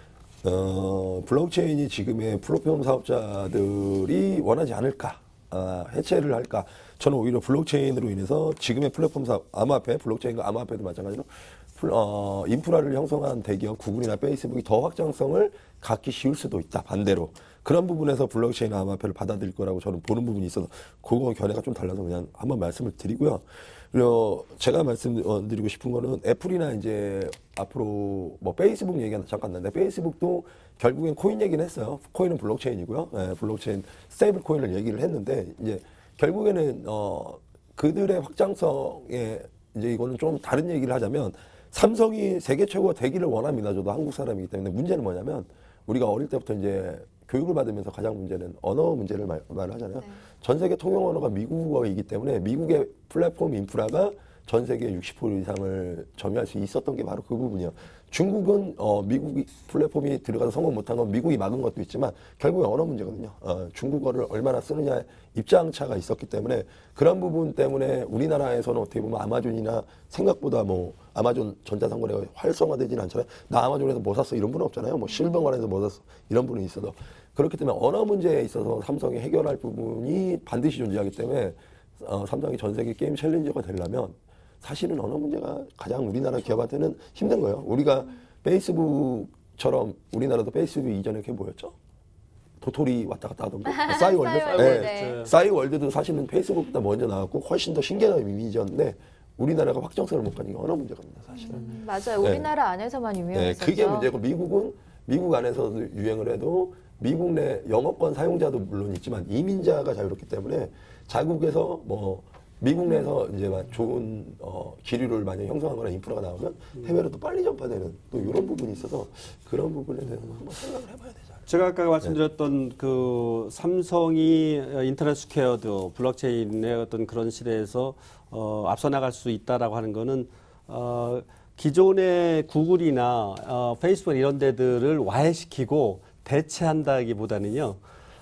어, 블록체인이 지금의 플랫폼 사업자들이 원하지 않을까, 아, 해체를 할까. 저는 오히려 블록체인으로 인해서 지금의 플랫폼 사업, 암호화폐, 블록체인과 암호화폐도 마찬가지로 플- 어, 인프라를 형성한 대기업 구글이나 페이스북이 더 확장성을 갖기 쉬울 수도 있다. 반대로. 그런 부분에서 블록체인 암호화폐를 받아들일 거라고 저는 보는 부분이 있어서 그거 견해가 좀 달라서 그냥 한번 말씀을 드리고요. 그리고 제가 말씀드리고 싶은 거는 애플이나 이제 앞으로 뭐 페이스북 얘기가 잠깐 나는데 페이스북도 결국엔 코인 얘기는 했어요. 코인은 블록체인이고요. 예, 블록체인 스테이블 코인을 얘기를 했는데 이제 결국에는 어 그들의 확장성에 이제 이거는 좀 다른 얘기를 하자면 삼성이 세계 최고 되기를 원합니다. 저도 한국 사람이기 때문에 문제는 뭐냐면 우리가 어릴 때부터 이제 교육을 받으면서 가장 문제는 언어 문제를 말, 말을 하잖아요. 네. 전 세계 통용 언어가 미국어이기 때문에 미국의 플랫폼 인프라가 전 세계 육십 퍼센트 이상을 점유할 수 있었던 게 바로 그 부분이에요. 중국은 어, 미국 플랫폼이 들어가서 성공 못한 건 미국이 막은 것도 있지만 결국에 언어 문제거든요. 어, 중국어를 얼마나 쓰느냐의 입장차가 있었기 때문에 그런 부분 때문에 우리나라에서는 어떻게 보면 아마존이나 생각보다 뭐 아마존 전자상거래가 활성화되지는 않잖아요. 나 아마존에서 뭐 샀어 이런 분은 없잖아요. 뭐 실버관에서 뭐 샀어 이런 분은 있어도 그렇기 때문에 언어 문제에 있어서 삼성이 해결할 부분이 반드시 존재하기 때문에 어, 삼성이 전 세계 게임 챌린저가 되려면 사실은 언어 문제가 가장 우리나라 기업한테는 힘든 거예요. 우리가 페이스북처럼 우리나라도 페이스북 이전에 그게 뭐였죠? 도토리 왔다 갔다 하던 거. 싸이월드? 싸이월드, 네. 네. 싸이월드도 사실은 페이스북보다 먼저 나왔고 훨씬 더 신기한 이미지였는데 우리나라가 확장성을 못 가는 게 언어 문제입니다. 사실은. 음, 맞아요. 네. 우리나라 안에서만 네, 유명했었죠. 그게 문제고 미국은 미국 안에서 유행을 해도 미국 내 영어권 사용자도 물론 있지만 이민자가 자유롭기 때문에 자국에서 뭐 미국 내에서 이제 막 좋은 어, 기류를 만약 형성하거나 인프라가 나오면 해외로 또 빨리 전파되는 또 이런 부분이 있어서 그런 부분에 대해서 한번 생각을 해봐야 되지 않을까. 제가 아까 말씀드렸던 그 삼성이 인터넷 스퀘어드 블록체인의 어떤 그런 시대에서 어, 앞서 나갈 수 있다라고 하는 거는 어, 기존의 구글이나 어, 페이스북 이런 데들을 와해시키고 대체한다기보다는요.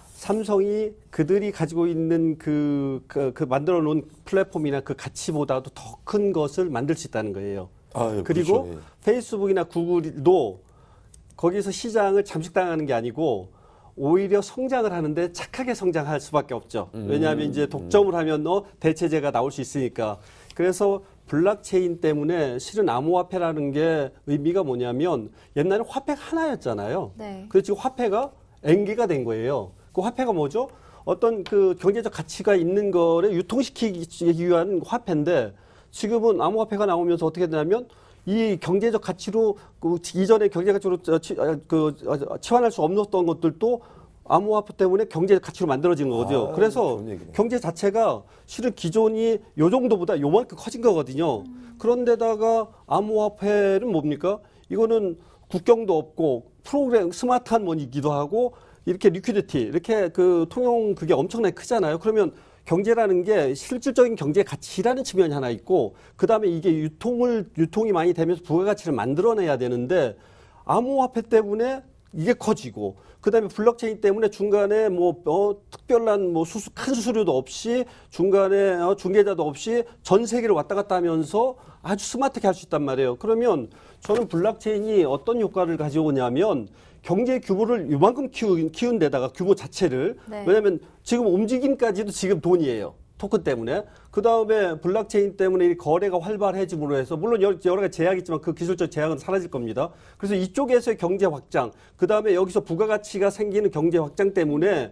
삼성이 그들이 가지고 있는 그, 그, 그 만들어 놓은 플랫폼이나 그 가치보다도 더 큰 것을 만들 수 있다는 거예요. 아, 예, 그리고 그렇죠. 예. 페이스북이나 구글도 거기서 시장을 잠식당하는 게 아니고 오히려 성장을 하는데 착하게 성장할 수밖에 없죠. 음, 왜냐하면 이제 독점을 하면 너 대체제가 나올 수 있으니까. 그래서 블록체인 때문에 실은 암호화폐라는 게 의미가 뭐냐면 옛날에 화폐가 하나였잖아요. 네. 그래서 지금 화폐가 N개가 된 거예요. 그 화폐가 뭐죠? 어떤 그 경제적 가치가 있는 거를 유통시키기 위한 화폐인데 지금은 암호화폐가 나오면서 어떻게 되냐면 이 경제적 가치로 그 이전에 경제 가치로 치, 그 치환할 수 없었던 것들도 암호화폐 때문에 경제 가치로 만들어진 거거든요. 아, 그래서 좋은 얘기네. 경제 자체가 실은 기존이 요 정도보다 요만큼 커진 거거든요. 그런데다가 암호화폐는 뭡니까? 이거는 국경도 없고 프로그램 스마트한 머니이기도 하고 이렇게 리퀴디티 이렇게 그 통용 그게 엄청나게 크잖아요. 그러면 경제라는 게 실질적인 경제 가치라는 측면이 하나 있고 그다음에 이게 유통을 유통이 많이 되면서 부가가치를 만들어내야 되는데 암호화폐 때문에 이게 커지고 그다음에 블록체인 때문에 중간에 뭐 어, 특별한 뭐 수수 큰 수수료도 없이 중간에 어, 중개자도 없이 전 세계를 왔다 갔다 하면서 아주 스마트하게 할 수 있단 말이에요. 그러면 저는 블록체인이 어떤 효과를 가져오냐면 경제 규모를 이만큼 키운, 키운 데다가 규모 자체를 네. 왜냐하면 지금 움직임까지도 지금 돈이에요. 토큰 때문에. 그 다음에 블록체인 때문에 이 거래가 활발해짐으로 해서 물론 여러, 여러 가지 제약이 있지만 그 기술적 제약은 사라질 겁니다. 그래서 이쪽에서의 경제 확장, 그 다음에 여기서 부가가치가 생기는 경제 확장 때문에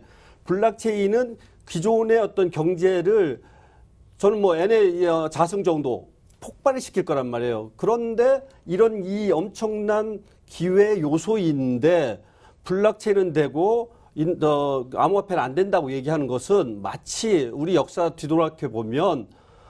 블록체인은 기존의 어떤 경제를 저는 뭐 엔의 자승 정도 폭발을 시킬 거란 말이에요. 그런데 이런 이 엄청난 기회 요소인데 블록체인은 되고 인, 어, 암호화폐는 안 된다고 얘기하는 것은 마치 우리 역사 뒤돌아켜 보면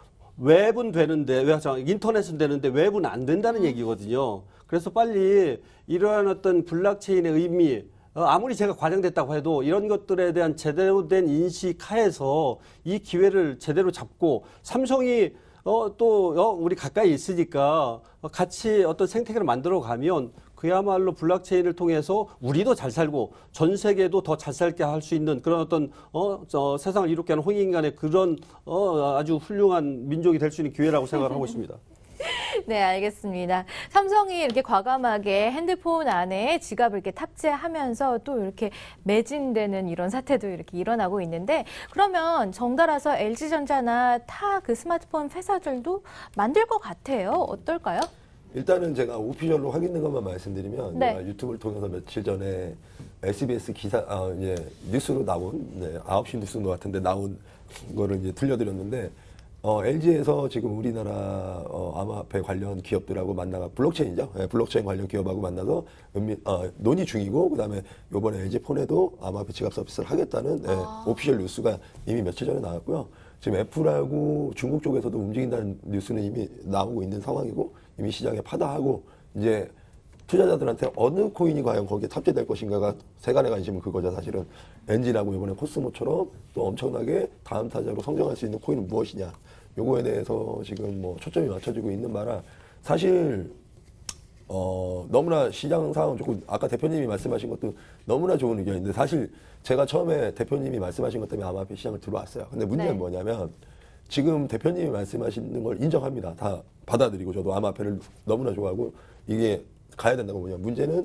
웹은 되는데 왜 인터넷은 되는데 웹은 안 된다는 얘기거든요. 그래서 빨리 이러한 어떤 블록체인의 의미 어, 아무리 제가 과장됐다고 해도 이런 것들에 대한 제대로 된 인식하에서 이 기회를 제대로 잡고 삼성이 어, 또 어, 우리 가까이 있으니까 같이 어떤 생태계를 만들어 가면 그야말로 블록체인을 통해서 우리도 잘 살고 전 세계도 더 잘 살게 할 수 있는 그런 어떤 어, 저 세상을 이롭게 하는 홍익인간의 그런 어, 아주 훌륭한 민족이 될 수 있는 기회라고 생각을 하고 있습니다. 네, 알겠습니다. 삼성이 이렇게 과감하게 핸드폰 안에 지갑을 이렇게 탑재하면서 또 이렇게 매진되는 이런 사태도 이렇게 일어나고 있는데 그러면 정달아서 엘지전자나 타 그 스마트폰 회사들도 만들 것 같아요. 어떨까요? 일단은 제가 오피셜로 확인된 것만 말씀드리면 네. 제가 유튜브를 통해서 며칠 전에 에스비에스 기사 아, 예, 뉴스로 나온 네, 아홉 시 뉴스인 것 같은데 나온 거를 이제 들려드렸는데 어, 엘지에서 지금 우리나라 어, 암호화폐 관련 기업들하고 만나가 블록체인이죠. 예, 블록체인 관련 기업하고 만나서 은미, 어, 논의 중이고 그다음에 이번에 엘지폰에도 암호화폐 지갑 서비스를 하겠다는 예, 아. 오피셜 뉴스가 이미 며칠 전에 나왔고요. 지금 애플하고 중국 쪽에서도 움직인다는 뉴스는 이미 나오고 있는 상황이고 이미 시장에 파다하고 이제 투자자들한테 어느 코인이 과연 거기에 탑재될 것인가가 세간의 관심은 그거죠. 사실은 엔진하고 이번에 코스모처럼 또 엄청나게 다음 타자로 성장할 수 있는 코인은 무엇이냐. 요거에 대해서 지금 뭐 초점이 맞춰지고 있는 바라 사실 어 너무나 시장 상황 좋고 아까 대표님이 말씀하신 것도 너무나 좋은 의견인데 사실 제가 처음에 대표님이 말씀하신 것 때문에 암호화폐 시장을 들어왔어요. 근데 문제는 네. 뭐냐면 지금 대표님이 말씀하시는 걸 인정합니다. 다 받아들이고 저도 암호화폐를 너무나 좋아하고 이게 가야 된다고 보냐. 문제는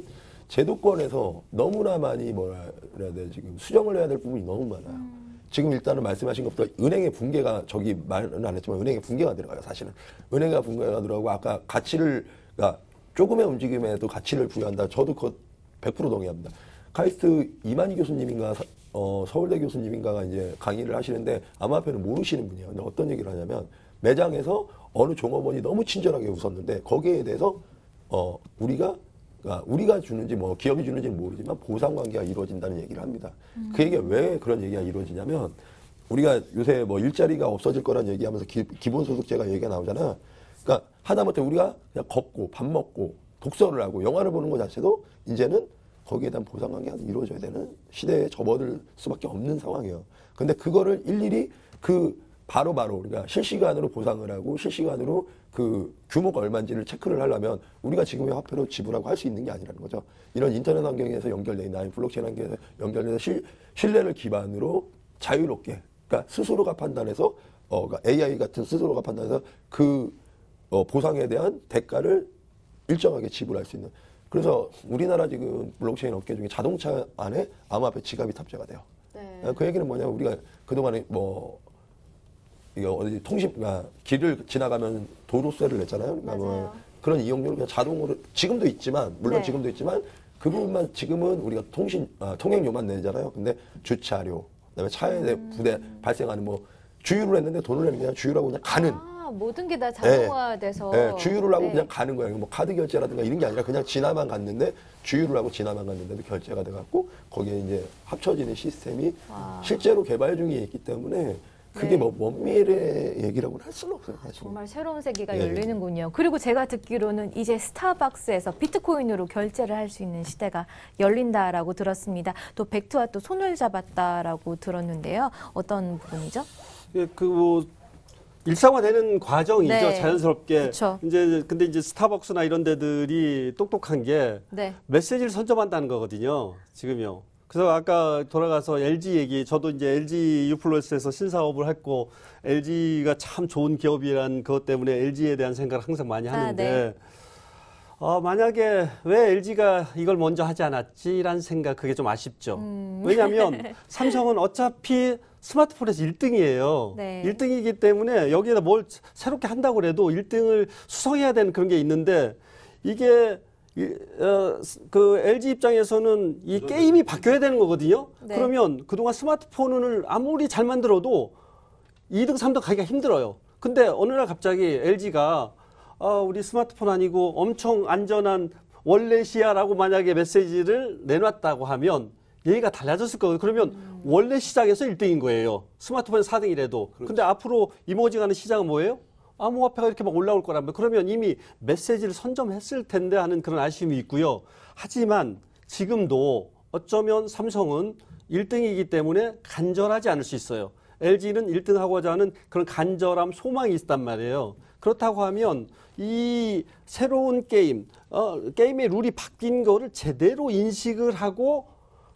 제도권에서 너무나 많이 뭐라 그래야 돼 지금 수정을 해야 될 부분이 너무 많아요. 음. 지금 일단은 말씀하신 것부터 은행의 붕괴가 저기 말은 안 했지만 은행의 붕괴가 들어가요. 사실은 은행의 붕괴가 들어가고 아까 가치를 그러니까 조금의 움직임에도 가치를 부여한다. 저도 그거 백 퍼센트 동의합니다. 카이스트 이만희 교수님인가 어, 서울대 교수님인가가 이제 강의를 하시는데 암호화폐는 모르시는 분이에요. 근데 어떤 얘기를 하냐면 매장에서 어느 종업원이 너무 친절하게 웃었는데 거기에 대해서 어, 우리가 그러니까 우리가 주는지 뭐 기업이 주는지는 모르지만 보상 관계가 이루어진다는 얘기를 합니다. 음. 그 얘기가 왜 그런 얘기가 이루어지냐면 우리가 요새 뭐 일자리가 없어질 거란 얘기하면서 기, 기본소득제가 얘기가 나오잖아. 그러니까 하다못해 우리가 그냥 걷고 밥 먹고 독서를 하고 영화를 보는 것 자체도 이제는 거기에 대한 보상 관계가 이루어져야 되는 시대에 접어들 수밖에 없는 상황이에요. 근데 그거를 일일이 그 바로바로 바로 우리가 실시간으로 보상을 하고 실시간으로 그 규모가 얼마인지를 체크를 하려면 우리가 지금의 화폐로 지불하고 할 수 있는 게 아니라는 거죠. 이런 인터넷 환경에서 연결되어 있는 아니면 블록체인 환경에서 연결돼서 실, 신뢰를 기반으로 자유롭게 그러니까 스스로가 판단해서 어, 그러니까 에이아이 같은 스스로가 판단해서 그 어, 보상에 대한 대가를 일정하게 지불할 수 있는 그래서 우리나라 지금 블록체인 업계 중에 자동차 안에 암호화폐 지갑이 탑재가 돼요. 네. 그 얘기는 뭐냐면 우리가 그동안에 뭐 이거 어디 통신, 그러니까 길을 지나가면 도로세를 냈잖아요. 그러니까 뭐 그런 이용료를 그냥 자동으로 지금도 있지만 물론 네. 지금도 있지만 그 부분만 지금은 우리가 통신 아, 통행료만 내잖아요. 근데 주차료, 그다음에 차에 음. 부대 발생하는 뭐 주유를 했는데 돈을 내면 그냥 주유라고 그냥 가는. 아, 모든 게 다 자동화돼서 네. 네. 주유를 하고 네. 그냥 가는 거예요. 뭐 카드 결제라든가 이런 게 아니라 그냥 지나만 갔는데 주유를 하고 지나만 갔는데도 결제가 돼갖고 거기에 이제 합쳐지는 시스템이 와. 실제로 개발 중에 있기 때문에. 그게 네. 뭐 원미래 얘기라고는 할 수는 없어요. 사실. 정말 새로운 세계가 네. 열리는군요. 그리고 제가 듣기로는 이제 스타벅스에서 비트코인으로 결제를 할 수 있는 시대가 열린다라고 들었습니다. 또 벡트와 또 손을 잡았다라고 들었는데요. 어떤 부분이죠? 예, 그 뭐 일상화되는 과정이죠. 네. 자연스럽게. 그쵸. 이제 근데 이제 스타벅스나 이런 데들이 똑똑한 게 네. 메시지를 선점한다는 거거든요. 지금요. 그래서 아까 돌아가서 엘지 얘기, 저도 이제 엘지 유플러스에서 신사업을 했고 엘지가 참 좋은 기업이란 그것 때문에 엘지에 대한 생각을 항상 많이 하는데 아, 네. 어, 만약에 왜 엘지가 이걸 먼저 하지 않았지라는 생각, 그게 좀 아쉽죠. 음. 왜냐하면 삼성은 어차피 스마트폰에서 일 등이에요. 네. 일 등이기 때문에 여기에다 뭘 새롭게 한다고 해도 일 등을 수성해야 되는 그런 게 있는데, 이게 이, 어, 그 엘지 입장에서는 이 게임이 바뀌어야 되는 거거든요. 네. 그러면 그동안 스마트폰을 아무리 잘 만들어도 이 등, 삼 등 가기가 힘들어요. 근데 어느 날 갑자기 엘지가 아, 우리 스마트폰 아니고 엄청 안전한 월렛이야라고 만약에 메시지를 내놨다고 하면 얘기가 달라졌을 거예요. 그러면 음. 원래 시장에서 일 등인 거예요. 스마트폰 사 등이라도. 그렇죠. 근데 앞으로 이머징하는 시장은 뭐예요? 암호화폐가 이렇게 막 올라올 거라면, 그러면 이미 메시지를 선점했을 텐데 하는 그런 아쉬움이 있고요. 하지만 지금도 어쩌면 삼성은 일 등이기 때문에 간절하지 않을 수 있어요. 엘지는 일 등 하고자 하는 그런 간절함, 소망이 있단 말이에요. 그렇다고 하면 이 새로운 게임, 어, 게임의 룰이 바뀐 거를 제대로 인식을 하고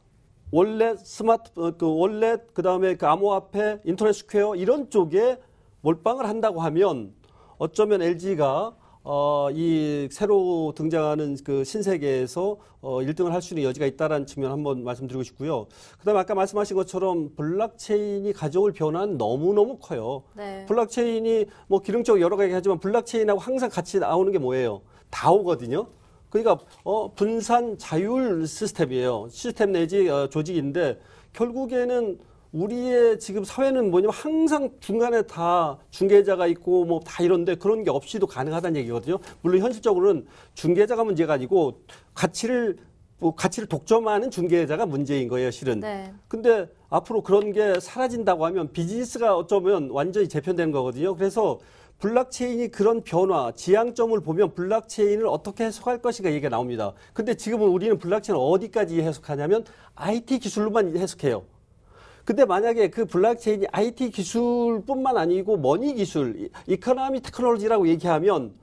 원래 스마트, 어, 그 원래 그 다음에 그 암호화폐, 인터넷 스퀘어 이런 쪽에 몰빵을 한다고 하면 어쩌면 엘지가 어, 이 새로 등장하는 그 신세계에서 어, 일 등을 할 수 있는 여지가 있다는 측면 한번 말씀드리고 싶고요. 그 다음에 아까 말씀하신 것처럼 블록체인이 가져올 변화는 너무너무 커요. 네. 블록체인이 뭐 기능적으로 여러 가지 하지만 블록체인하고 항상 같이 나오는 게 뭐예요? 다오거든요. 그러니까 어, 분산 자율 시스템이에요. 시스템 내지 어, 조직인데 결국에는 우리의 지금 사회는 뭐냐면 항상 중간에 다 중개자가 있고 뭐 다 이런데 그런 게 없이도 가능하다는 얘기거든요. 물론 현실적으로는 중개자가 문제가 아니고 가치를 뭐 가치를 독점하는 중개자가 문제인 거예요, 실은. 네. 근데 앞으로 그런 게 사라진다고 하면 비즈니스가 어쩌면 완전히 재편되는 거거든요. 그래서 블록체인이 그런 변화, 지향점을 보면 블록체인을 어떻게 해석할 것인가 얘기가 나옵니다. 근데 지금은 우리는 블록체인을 어디까지 해석하냐면 아이티 기술로만 해석해요. 근데 만약에 그 블록체인이 아이티 기술뿐만 아니고 머니 기술, 이코노미 테크놀로지라고 얘기하면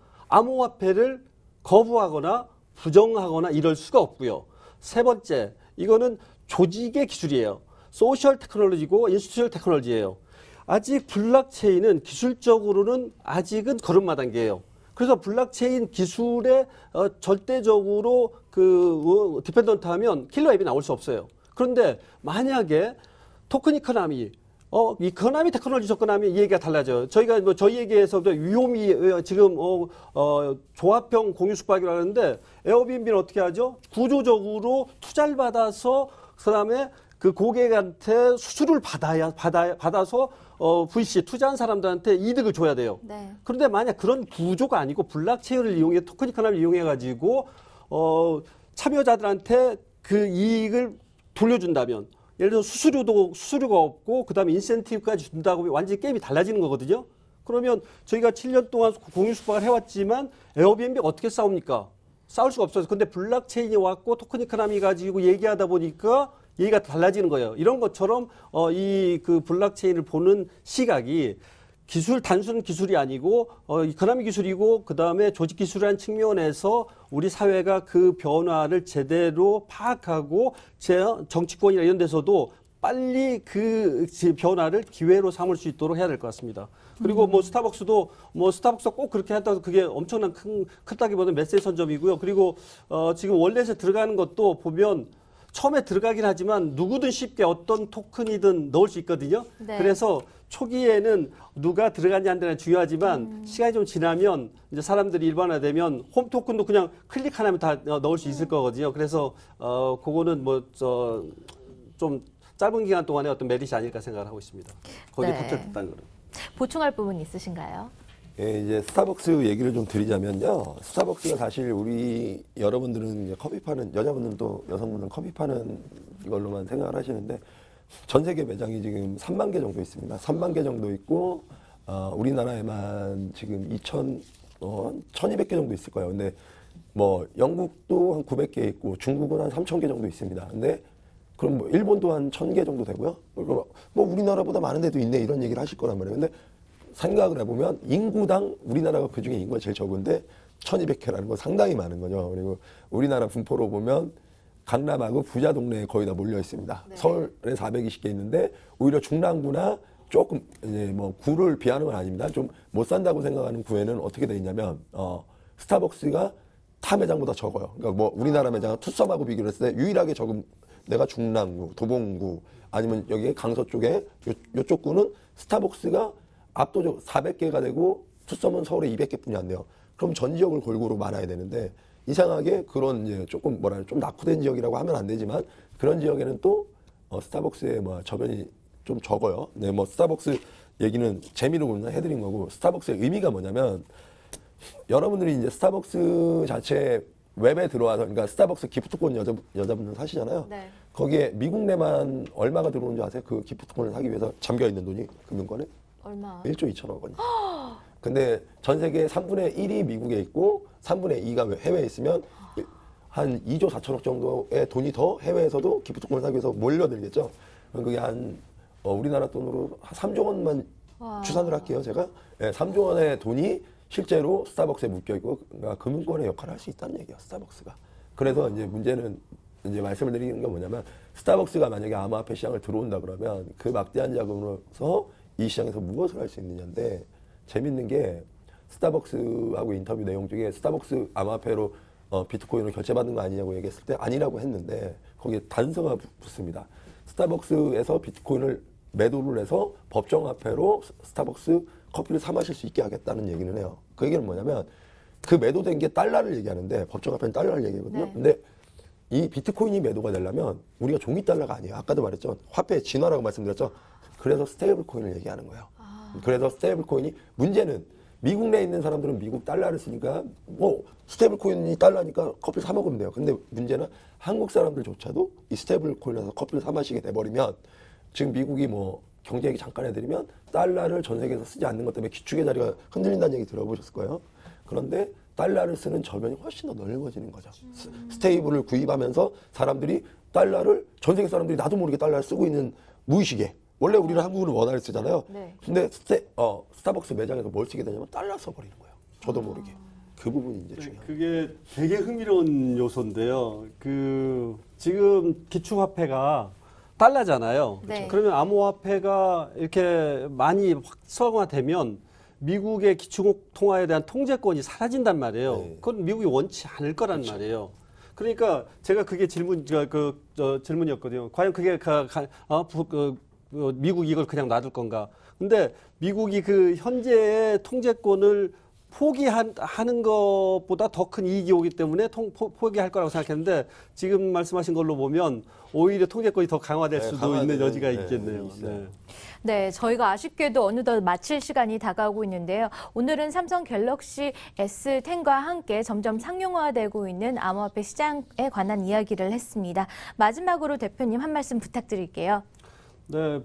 암호화폐를 거부하거나 부정하거나 이럴 수가 없고요. 세 번째, 이거는 조직의 기술이에요. 소셜 테크놀로지고 인스티튜션 테크놀로지예요. 아직 블록체인은 기술적으로는 아직은 걸음마 단계예요. 그래서 블록체인 기술에 어, 절대적으로 그 어, 디펜던트하면 킬러 앱이 나올 수 없어요. 그런데 만약에 토큰 이코노미, 어, 이코노미 테크놀로지 접근하면 이 얘기가 달라져요. 저희가 뭐 저희 얘기에서도 위험이 지금 어, 어, 조합형 공유 숙박이라고 하는데 에어비앤비는 어떻게 하죠? 구조적으로 투자를 받아서 그다음에 그 고객한테 수수료를 받아야 받아 받아서 어, 브이씨 투자한 사람들한테 이득을 줘야 돼요. 네. 그런데 만약 그런 구조가 아니고 블록체인을 이용해 토큰 이코노미를 이용해 가지고 어, 참여자들한테 그 이익을 돌려준다면. 예를 들어 수수료도 수수료가 없고 그다음에 인센티브까지 준다고 하면 완전히 게임이 달라지는 거거든요. 그러면 저희가 칠 년 동안 공유 숙박을 해왔지만 에어비앤비가 어떻게 싸웁니까? 싸울 수가 없어서. 근데 블록체인이 왔고 토큰 이코노미 가지고 얘기하다 보니까 얘기가 달라지는 거예요. 이런 것처럼 어, 이 그 블록체인을 보는 시각이 기술 단순 기술이 아니고 어, 이코노미 기술이고 그 다음에 조직 기술이라는 측면에서 우리 사회가 그 변화를 제대로 파악하고 제 정치권이나 이런 데서도 빨리 그 변화를 기회로 삼을 수 있도록 해야 될 것 같습니다. 그리고 뭐 스타벅스도 뭐 스타벅스가 꼭 그렇게 한다고 그게 엄청난 큰 크다기보다는 메시지 선점이고요. 그리고 어, 지금 월렛에 들어가는 것도 보면 처음에 들어가긴 하지만 누구든 쉽게 어떤 토큰이든 넣을 수 있거든요. 네. 그래서 초기에는 누가 들어갔냐 안 되냐 중요하지만 음. 시간이 좀 지나면 이제 사람들이 일반화되면 홈 토큰도 그냥 클릭 하나면 다 넣을 수 있을 거거든요. 그래서 어 그거는 뭐 저 좀 짧은 기간 동안에 어떤 메리트 아닐까 생각을 하고 있습니다. 거기에 네. 탑재됐다는 거는. 보충할 부분 있으신가요? 예, 이제 스타벅스 얘기를 좀 드리자면요. 스타벅스가 사실 우리 여러분들은 이제 커피 파는, 여자분들은 또 여성분들은 커피 파는 걸로만 생각을 하시는데 전 세계 매장이 지금 삼만 개 정도 있습니다. 삼만 개 정도 있고, 어, 우리나라에만 지금 이천, 어, 천이백 개 정도 있을 거예요. 근데 뭐 영국도 한 구백 개 있고 중국은 한 삼천 개 정도 있습니다. 근데 그럼 뭐 일본도 한 천 개 정도 되고요. 뭐 우리나라보다 많은 데도 있네 이런 얘기를 하실 거란 말이에요. 근데 생각을 해보면 인구당 우리나라가 그중에 인구가 제일 적은데 천이백 개라는 거 상당히 많은 거죠. 그리고 우리나라 분포로 보면 강남하고 부자 동네에 거의 다 몰려 있습니다. 네. 서울에 사백이십 개 있는데 오히려 중랑구나 조금 이제 뭐 구를 비하는 건 아닙니다. 좀 못 산다고 생각하는 구에는 어떻게 돼 있냐면 어 스타벅스가 타 매장보다 적어요. 그러니까 뭐 우리나라 매장은 투썸하고 비교를 했을 때 유일하게 적은 내가 중랑구, 도봉구 아니면 여기 강서 쪽에 요, 요쪽 구는 스타벅스가 압도적 사백 개가 되고 투썸은 서울에 이백 개뿐이 안 돼요. 그럼 전 지역을 골고루 말아야 되는데 이상하게 그런 이제 조금 뭐라 좀 낙후된 지역이라고 하면 안 되지만 그런 지역에는 또 어, 스타벅스의 뭐 저변이 좀 적어요. 네, 뭐 스타벅스 얘기는 재미로 보면 해드린 거고 스타벅스의 의미가 뭐냐면 여러분들이 이제 스타벅스 자체 웹에 들어와서 그러니까 스타벅스 기프트콘 여자 여자분들 사시잖아요. 네. 거기에 미국 내만 얼마가 들어오는 줄 아세요? 그 기프트콘을 사기 위해서 잠겨 있는 돈이 금융권에 얼마? 일조 이천억 원이. 근데 전 세계 삼분의 일이 미국에 있고 삼분의 이가 해외에 있으면 한 이조 사천억 정도의 돈이 더 해외에서도 기프트콘을 사기 위해서 몰려들겠죠. 그럼 그게 한 어, 우리나라 돈으로 한 삼조 원만 와. 추산을 할게요, 제가. 네, 삼조 원의 돈이 실제로 스타벅스에 묶여있고, 그러니까 금융권의 역할을 할 수 있다는 얘기야, 스타벅스가. 그래서 이제 문제는, 이제 말씀을 드리는 건 뭐냐면, 스타벅스가 만약에 암호화폐 시장을 들어온다 그러면 그 막대한 자금으로서 이 시장에서 무엇을 할 수 있느냐인데, 재밌는 게 스타벅스하고 인터뷰 내용 중에 스타벅스 암호화폐로 어, 비트코인으로 결제받는 거 아니냐고 얘기했을 때 아니라고 했는데, 거기에 단서가 붙습니다. 스타벅스에서 비트코인을 매도를 해서 법정화폐로 스타벅스 커피를 사 마실 수 있게 하겠다는 얘기는 해요. 그 얘기는 뭐냐면 그 매도된 게 달러를 얘기하는데 법정화폐는 달러를 얘기하거든요. 네. 근데 이 비트코인이 매도가 되려면 우리가 종이 달러가 아니에요. 아까도 말했죠. 화폐의 진화라고 말씀드렸죠. 그래서 스테이블 코인을 얘기하는 거예요. 아. 그래서 스테이블 코인이 문제는 미국 내에 있는 사람들은 미국 달러를 쓰니까 뭐 스테이블 코인이 달러니까 커피를 사 먹으면 돼요. 근데 문제는 한국 사람들조차도 이 스테이블 코인에서 커피를 사 마시게 돼버리면 지금 미국이 뭐 경제 얘기 잠깐 해드리면 달러를 전 세계에서 쓰지 않는 것 때문에 기축의 자리가 흔들린다는 얘기 들어보셨을 거예요. 그런데 달러를 쓰는 저변이 훨씬 더 넓어지는 거죠. 음. 스테이블을 구입하면서 사람들이 달러를 전 세계 사람들이 나도 모르게 달러를 쓰고 있는 무의식에 원래 우리는 한국어를 원화를 쓰잖아요. 네. 근데 스테, 어, 스타벅스 매장에서 뭘 쓰게 되냐면 달러 써버리는 거예요. 저도 모르게. 그 부분이 이제 중요해요. 그게 되게 흥미로운 요소인데요. 그 지금 기축화폐가 달러잖아요. 네. 그러면 암호화폐가 이렇게 많이 활성화되면 미국의 기축통화에 대한 통제권이 사라진단 말이에요. 네. 그건 미국이 원치 않을 거란 그렇죠. 말이에요. 그러니까 제가 그게 질문, 그, 저, 질문이었거든요. 과연 그게 가, 가, 어, 부, 그, 미국이 이걸 그냥 놔둘 건가. 근데 미국이 그 현재의 통제권을 포기하는 것보다 더 큰 이익이 오기 때문에 통, 포, 포기할 거라고 생각했는데 지금 말씀하신 걸로 보면 오히려 통제권이 더 강화될 네, 수도 강화되는, 있는 여지가 네, 있겠네요. 있어요. 네. 네, 저희가 아쉽게도 어느덧 마칠 시간이 다가오고 있는데요. 오늘은 삼성 갤럭시 에스 텐과 함께 점점 상용화되고 있는 암호화폐 시장에 관한 이야기를 했습니다. 마지막으로 대표님 한 말씀 부탁드릴게요. 네,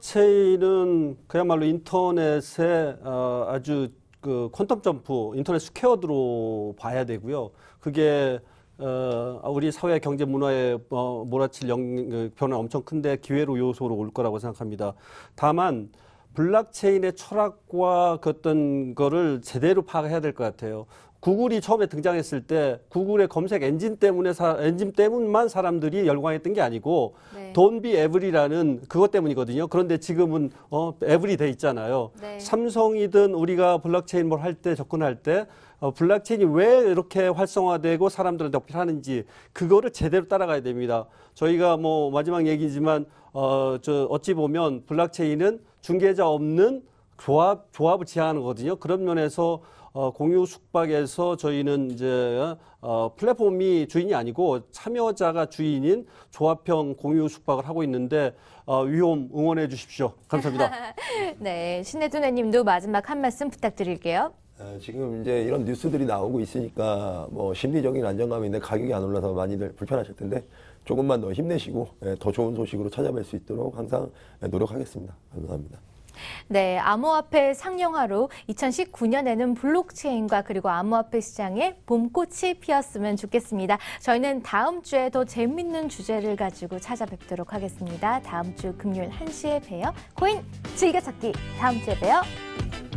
블록체인은 그야말로 인터넷의 어, 아주 그 퀀텀 점프, 인터넷 스퀘어드로 봐야 되고요. 그게 어, 우리 사회, 경제, 문화에 어, 몰아칠 영, 변화 엄청 큰데 기회로 요소로 올 거라고 생각합니다. 다만 블록체인의 철학과 그 어떤 거를 제대로 파악해야 될 것 같아요. 구글이 처음에 등장했을 때 구글의 검색 엔진 때문에 사, 엔진 때문만 사람들이 열광했던 게 아니고 네. Don't be every라는 그것 때문이거든요. 그런데 지금은 어, every 돼 있잖아요. 네. 삼성이든 우리가 블록체인 뭘 할 때 접근할 때 어, 블록체인이 왜 이렇게 활성화되고 사람들한테 어필하는지 그거를 제대로 따라가야 됩니다. 저희가 뭐 마지막 얘기지만 어, 저 어찌 보면 블록체인은 중개자 없는 조합 조합을 지향하는 거거든요. 그런 면에서 어, 공유 숙박에서 저희는 이제 어, 플랫폼이 주인이 아니고 참여자가 주인인 조합형 공유 숙박을 하고 있는데 어, 위험 응원해 주십시오. 감사합니다. 네, 신혜준 회님도 마지막 한 말씀 부탁드릴게요. 아, 지금 이제 이런 뉴스들이 나오고 있으니까 뭐 심리적인 안정감인데 가격이 안 올라서 많이들 불편하실 텐데 조금만 더 힘내시고 예, 더 좋은 소식으로 찾아뵐 수 있도록 항상 노력하겠습니다. 감사합니다. 네, 암호화폐 상용화로 이천십구 년에는 블록체인과 그리고 암호화폐 시장에 봄꽃이 피었으면 좋겠습니다. 저희는 다음 주에 더 재밌는 주제를 가지고 찾아뵙도록 하겠습니다. 다음 주 금요일 한 시에 봬요. 코인 즐겨찾기 다음 주에 봬요.